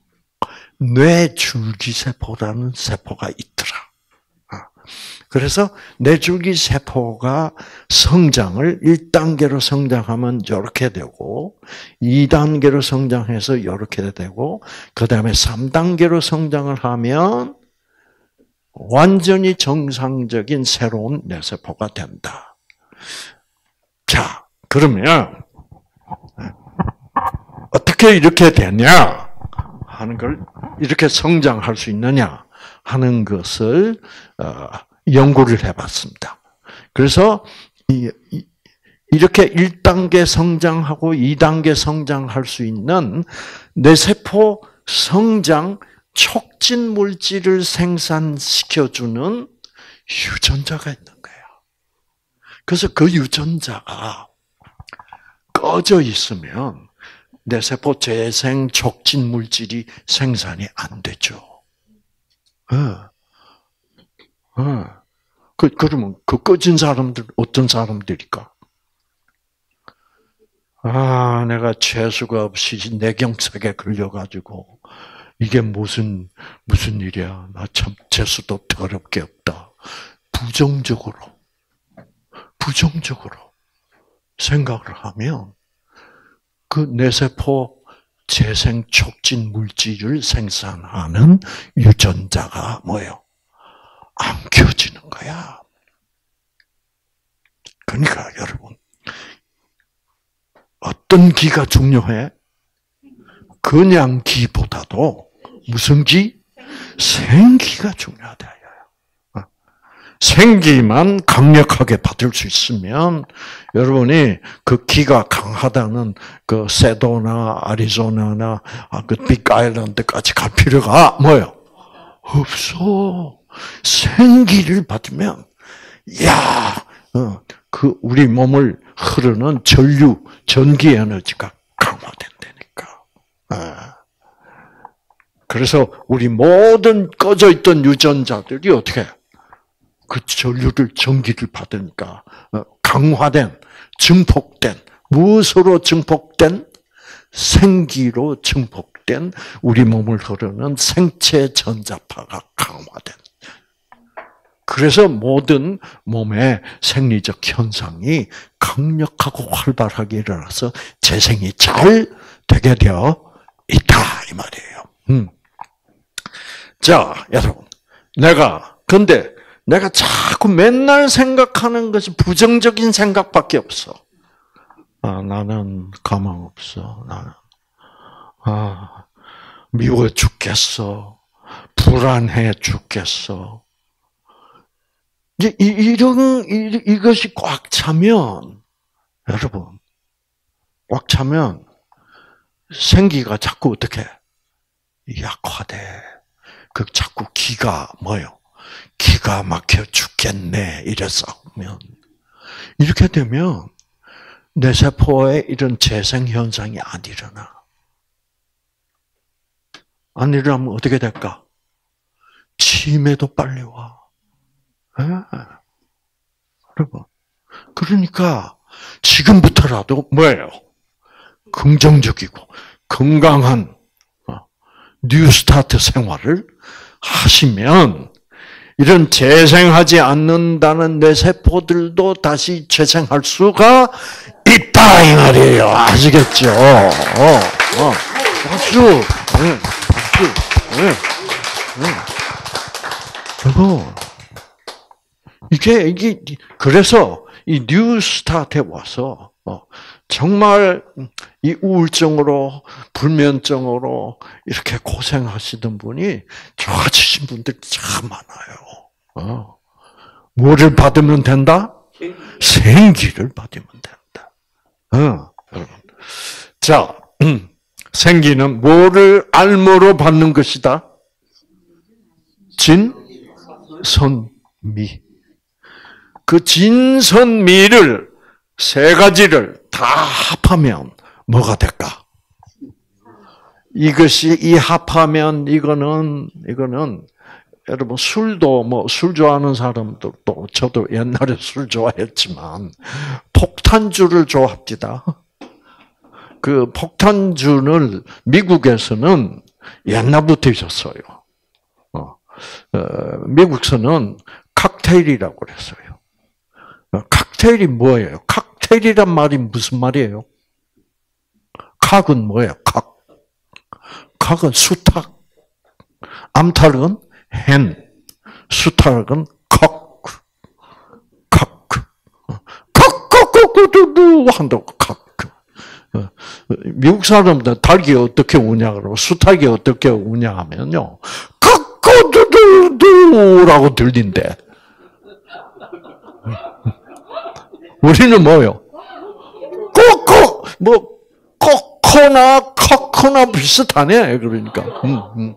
S1: 뇌줄기세포라는 세포가 있더라. 그래서 뇌줄기세포가 성장을 일 단계로 성장하면 이렇게 되고 이 단계로 성장해서 이렇게 되고 그 다음에 삼 단계로 성장을 하면 완전히 정상적인 새로운 뇌세포가 된다. 자, 그러면 어떻게 이렇게 되냐 하는 걸 이렇게 성장할 수 있느냐 하는 것을 연구를 해봤습니다. 그래서 이렇게 일 단계 성장하고 이 단계 성장할 수 있는 뇌세포 성장 촉진 물질을 생산시켜주는 유전자가 있는 거예요. 그래서 그 유전자가 꺼져 있으면 뇌세포 재생 촉진 물질이 생산이 안 되죠. 어. 어. 그, 그러면 그 꺼진 사람들, 어떤 사람들일까? 아, 내가 재수가 없이 뇌경색에 걸려가지고, 이게 무슨, 무슨 일이야. 나 참 재수도 더럽게 없다. 부정적으로, 부정적으로 생각을 하면, 그 뇌세포 재생 촉진 물질을 생산하는 유전자가 뭐예요? 안 켜지는 거야. 그러니까 여러분, 어떤 기가 중요해? 그냥 기보다도 무슨 기? 생기가 중요하다. 생기만 강력하게 받을 수 있으면 여러분이 그 기가 강하다는 그 세도나 아리조나나 그 빅 아일랜드까지 갈 필요가 뭐예요? 없어. 생기를 받으면 야, 그 우리 몸을 흐르는 전류, 전기 에너지가 강화된다니까. 그래서 우리 모든 꺼져 있던 유전자들이 어떻게 해요? 그 전류를, 전기를 받으니까 강화된, 증폭된, 무엇으로 증폭된? 생기로 증폭된 우리 몸을 흐르는 생체 전자파가 강화된. 그래서 모든 몸의 생리적 현상이 강력하고 활발하게 일어나서 재생이 잘 되게 되어 있다 이 말이에요. 음. 자, 여러분, 내가 근데 내가 자꾸 맨날 생각하는 것이 부정적인 생각밖에 없어. 아, 나는 가망 없어. 나는 아, 미워 죽겠어. 불안해 죽겠어. 이제 이런 이것이 꽉 차면 여러분 꽉 차면 생기가 자꾸 어떻게 약화돼. 그 자꾸 기가 뭐요? 기가 막혀 죽겠네 이래서 하면 이렇게 되면 뇌세포에 이런 재생 현상이 안 일어나. 안 일어나면 어떻게 될까? 치매도 빨리 와. 네. 여러분, 그러니까 지금부터라도 뭐예요? 긍정적이고 건강한 뉴스타트 생활을 하시면 이런 재생하지 않는다는 뇌세포들도 다시 재생할 수가 있다 이 말이에요. 아시겠죠? 어, 어. 박수. 네, 박수. 네, 네. 그리고 이게 이게 그래서 이 뉴스타트에 와서 어, 정말 이 우울증으로 불면증으로 이렇게 고생하시던 분이 좋아지신 분들 참 많아요. 어. 뭐를 받으면 된다? 생기를 받으면 된다. 어, 여러분. 자, 음, 생기는 뭐를 알므로 받는 것이다? 진선미. 그 진선미를 세 가지를 다 합하면 뭐가 될까? 이것이 이 합하면 이거는 이거는 여러분 술도 뭐 술 좋아하는 사람들도 저도 옛날에 술 좋아했지만 폭탄주를 좋아합니다. 그 폭탄주를 미국에서는 옛날부터 있었어요. 어, 어, 미국에서는 칵테일이라고 그랬어요. 어, 칵테일이 뭐예요? 칵테일이란 말이 무슨 말이에요? 칵은 뭐예요? 칵. 칵은 수탉. 암탉은 hen. 수탉은 칵. 칵. 칵칵칵칵 한다고 칵. 미국 사람들 닭이 어떻게 우냐 그러고 수탉이 어떻게 우냐 하면요. 칵까두두두라고 들린대. 우리는 뭐요? 꼬꼬 뭐 코코나 코코나 비슷하네. 그러니까. 음, 음.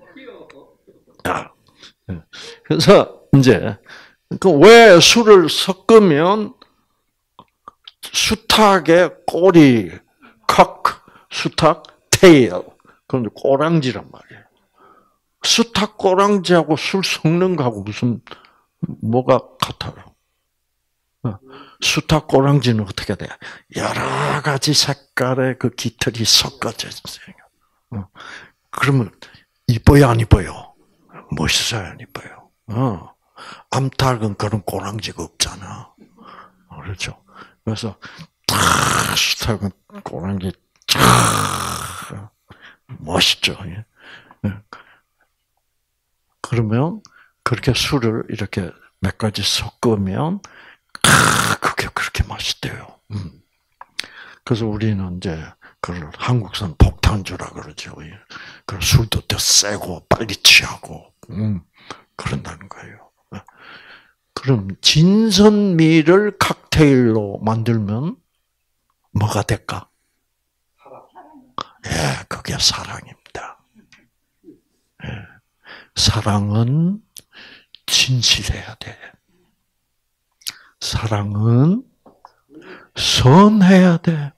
S1: 그래서 이제 그 왜 술을 섞으면 수탉의 꼬리 칵 수탉 테일 그건 꼬랑지란 말이에요. 수탉 꼬랑지하고 술 섞는 거하고 무슨 뭐가 같아요? 수탉 꼬랑지는 어떻게 돼? 여러 가지 색깔의 그 깃털이 섞어져 있어요. 그러면 이뻐요, 안 이뻐요? 멋있어요, 안 이뻐요? 어. 암탉은 그런 꼬랑지가 없잖아. 그렇죠? 그래서 탁 수탉은 꼬랑지 탁 멋있죠. 그러면 그렇게 술을 이렇게 몇 가지 섞으면 아, 그게 그렇게 맛있대요. 음. 그래서 우리는 이제 그걸 한국산 폭탄주라 그러죠. 그 술도 더 세고 빨리 취하고 음, 그런다는 거예요. 그럼 진선미를 칵테일로 만들면 뭐가 될까? 예, 그게 사랑입니다. 예, 사랑은 진실해야 돼. 사랑은 선해야 돼.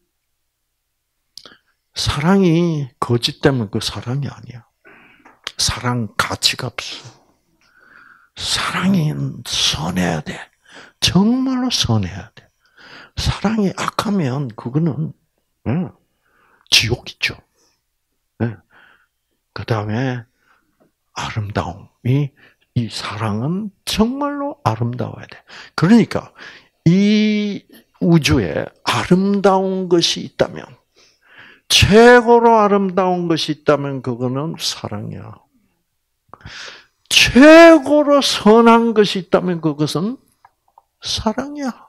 S1: 사랑이 거짓되면 그 사랑이 아니야. 사랑 가치가 없어. 사랑이 선해야 돼. 정말로 선해야 돼. 사랑이 악하면 그거는 응, 지옥이죠. 네. 그 다음에 아름다움이 이 사랑은 정말로 아름다워야 돼. 그러니까 이 우주에 아름다운 것이 있다면 최고로 아름다운 것이 있다면 그거는 사랑이야. 최고로 선한 것이 있다면 그것은 사랑이야.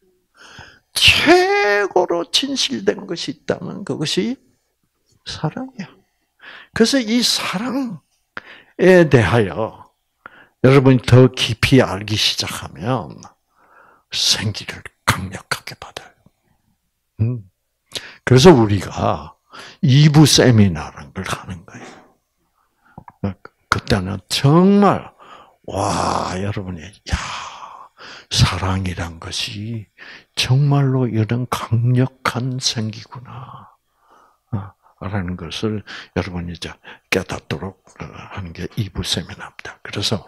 S1: 최고로 진실된 것이 있다면 그것이 사랑이야. 그래서 이 사랑에 대하여 여러분이 더 깊이 알기 시작하면 생기를 강력하게 받아요. 음. 그래서 우리가 이 부 세미나라는 걸 하는 거예요. 그때는 정말 와 여러분이 야 사랑이란 것이 정말로 이런 강력한 생기구나 라는 것을 여러분이 이제 깨닫도록 하는 게 이 부 세미나입니다. 그래서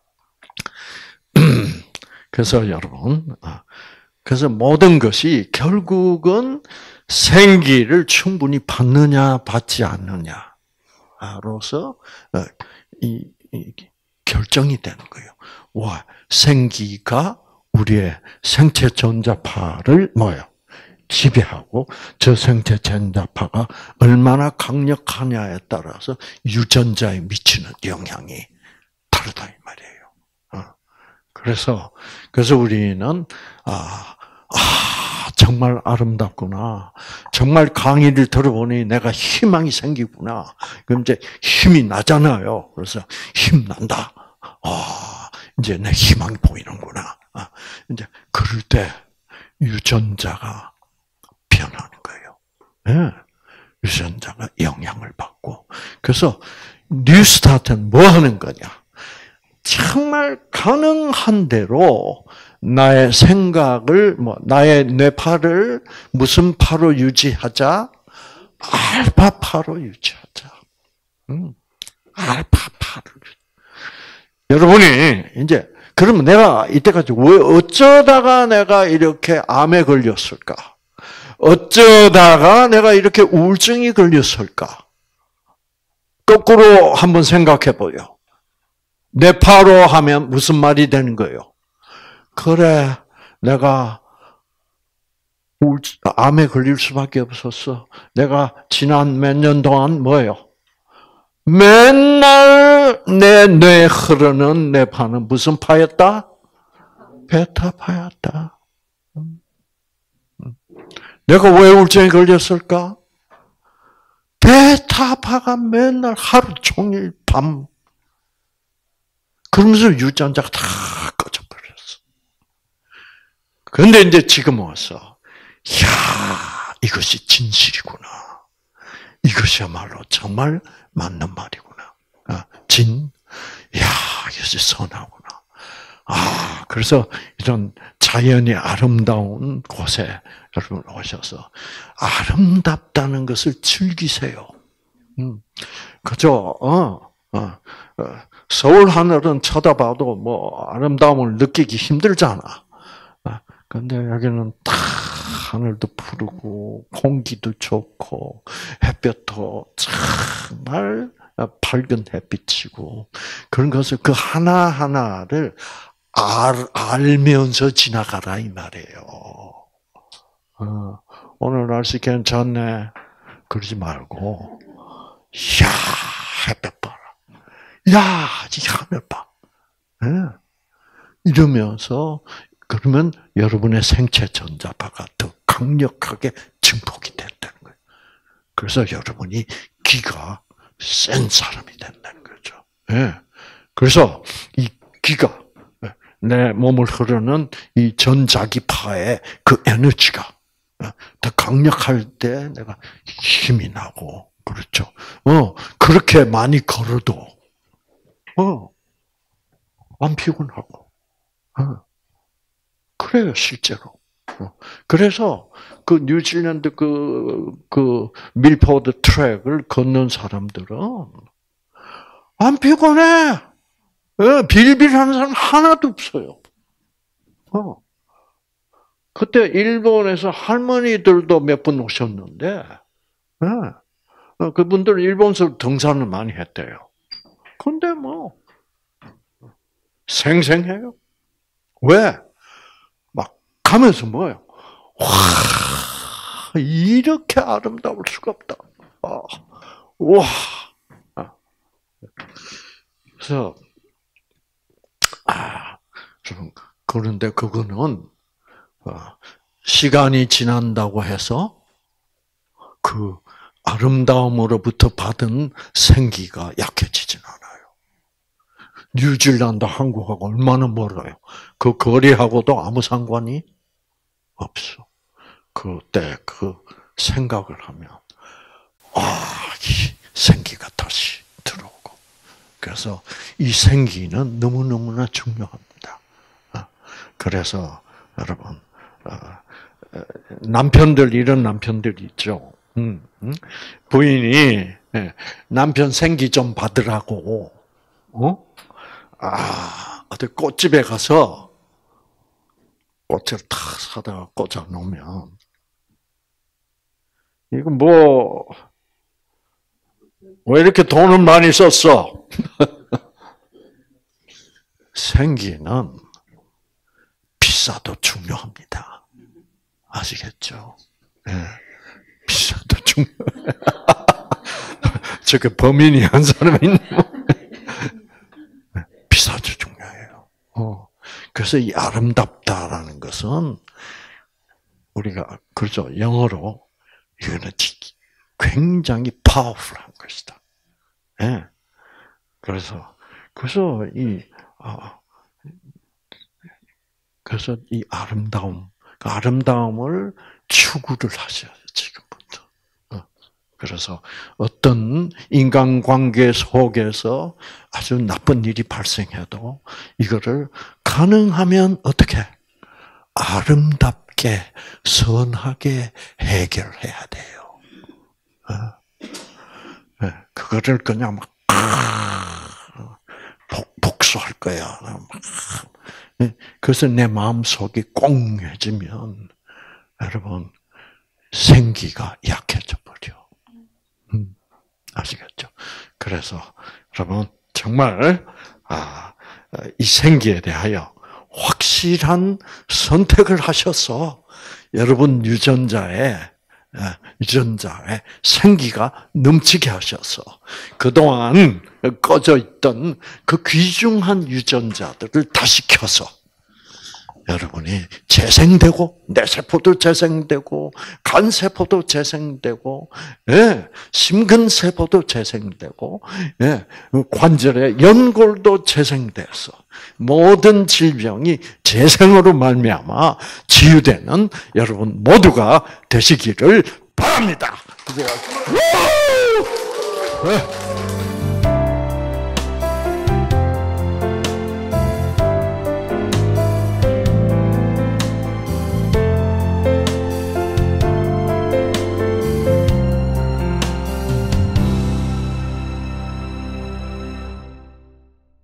S1: 그래서 여러분 그래서 모든 것이 결국은 생기를 충분히 받느냐 받지 않느냐로서 이, 이 결정이 되는 거예요. 와, 생기가 우리의 생체 전자파를 뭐요? 지배하고 저 생체 전자파가 얼마나 강력하냐에 따라서 유전자에 미치는 영향이 다르다 이 말이에요. 그래서 그래서 우리는 아, 아 정말 아름답구나. 정말 강의를 들어보니 내가 희망이 생기구나. 그럼 이제 힘이 나잖아요. 그래서 힘 난다. 아, 이제 내 희망이 보이는구나. 아, 이제 그럴 때 유전자가 변하는 거예요. 네. 유전자가 영향을 받고. 그래서 뉴스타트는 뭐 하는 거냐? 정말 가능한 대로 나의 생각을, 뭐, 나의 뇌파를 무슨 파로 유지하자? 알파파로 유지하자. 음, 알파파를. 여러분이, 이제, 그러면 내가 이때까지 왜, 어쩌다가 내가 이렇게 암에 걸렸을까? 어쩌다가 내가 이렇게 우울증이 걸렸을까? 거꾸로 한번 생각해 보여. 뇌파로 하면 무슨 말이 되는 거예요? 그래, 내가 우울증, 암에 걸릴 수밖에 없었어. 내가 지난 몇 년 동안 뭐예요? 맨날 내 뇌에 흐르는 뇌파는 무슨 파였다? 베타파였다. 내가 왜 우울증에 걸렸을까? 베타파가 맨날 하루 종일 밤 그러면서 유전자가 다 꺼져버렸어. 그런데 이제 지금 와서 야 이것이 진실이구나. 이것이야말로 정말 맞는 말이구나. 진, 야 이것이 선하구나. 아 그래서 이런 자연이 아름다운 곳에 여러분 오셔서 아름답다는 것을 즐기세요. 음, 그죠? 어, 어, 어. 서울 하늘은 쳐다봐도 뭐 아름다움을 느끼기 힘들잖아. 근데 여기는 다 하늘도 푸르고 공기도 좋고 햇볕도 정말 밝은 햇빛이고 그런 것을 그 하나 하나를 알, 알면서 지나가라 이 말이에요. 어, 오늘 날씨 괜찮네. 그러지 말고, 야 햇볕 봐라. 야, 이 하늘 봐. 네. 이러면서 그러면 여러분의 생체 전자파가 더 강력하게 증폭이 된다는 거예요. 그래서 여러분이 기가 센 사람이 된다는 거죠. 네. 그래서 이 기가 내 몸을 흐르는 이 전자기파의 그 에너지가 더 강력할 때 내가 힘이 나고 그렇죠. 어 그렇게 많이 걸어도 어안 피곤하고 어 그래요 실제로. 어. 그래서 그 뉴질랜드 그 그 밀포드 트랙을 걷는 사람들은 안 피곤해. 어, 빌빌하는 사람 하나도 없어요. 어. 그때 일본에서 할머니들도 몇 분 오셨는데, 어, 그분들 일본에서 등산을 많이 했대요. 근데 뭐, 생생해요. 왜? 막 가면서 뭐예요? 와, 이렇게 아름다울 수가 없다. 아, 와. 그래서, 아, 좀, 그런데 그거는, 시간이 지난다고 해서 그 아름다움으로부터 받은 생기가 약해지진 않아요. 뉴질랜드 한국하고 얼마나 멀어요. 그 거리하고도 아무 상관이 없어. 그때 그 생각을 하면 아, 이 생기가 다시 들어오고 그래서 이 생기는 너무너무나 중요합니다. 그래서 여러분 남편들 이런 남편들 있죠. 부인이 남편 생기 좀 받으라고 어? 아, 어디 꽃집에 가서 꽃을 탁 사다가 꽂아 놓으면 이거 뭐 왜 이렇게 돈을 많이 썼어? 생기는 비싸도 중요합니다. 아시겠죠? 네. 비싸도 중요해. 저게 범인이 한 사람이 있는 비싸도 중요해요. 어. 그래서 이 아름답다라는 것은 우리가 그렇죠. 영어로 이거는 굉장히 파워풀한 것이다. 예. 네. 그래서 그래서 이 어, 그래서 이 아름다움, 그 아름다움을 추구를 하셔야 지금부터. 어. 그래서 어떤 인간관계 속에서 아주 나쁜 일이 발생해도 이거를 가능하면 어떻게 아름답게 선하게 해결해야 돼요. 네, 그거를 그냥 막 복, 복수할 거야. 막. 그래서 내 마음 속이 꽁해지면 여러분 생기가 약해져 버려. 음, 아시겠죠? 그래서 여러분 정말 아, 이 생기에 대하여 확실한 선택을 하셔서 여러분 유전자에 유전자에 생기가 넘치게 하셔서 그동안 꺼져 있던 그 귀중한 유전자들을 다시 켜서 여러분이 재생되고 뇌세포도 재생되고 간세포도 재생되고 예, 심근세포도 재생되고 예, 관절의 연골도 재생돼서 모든 질병이 재생으로 말미암아 치유되는 여러분 모두가 되시기를 바랍니다. 네.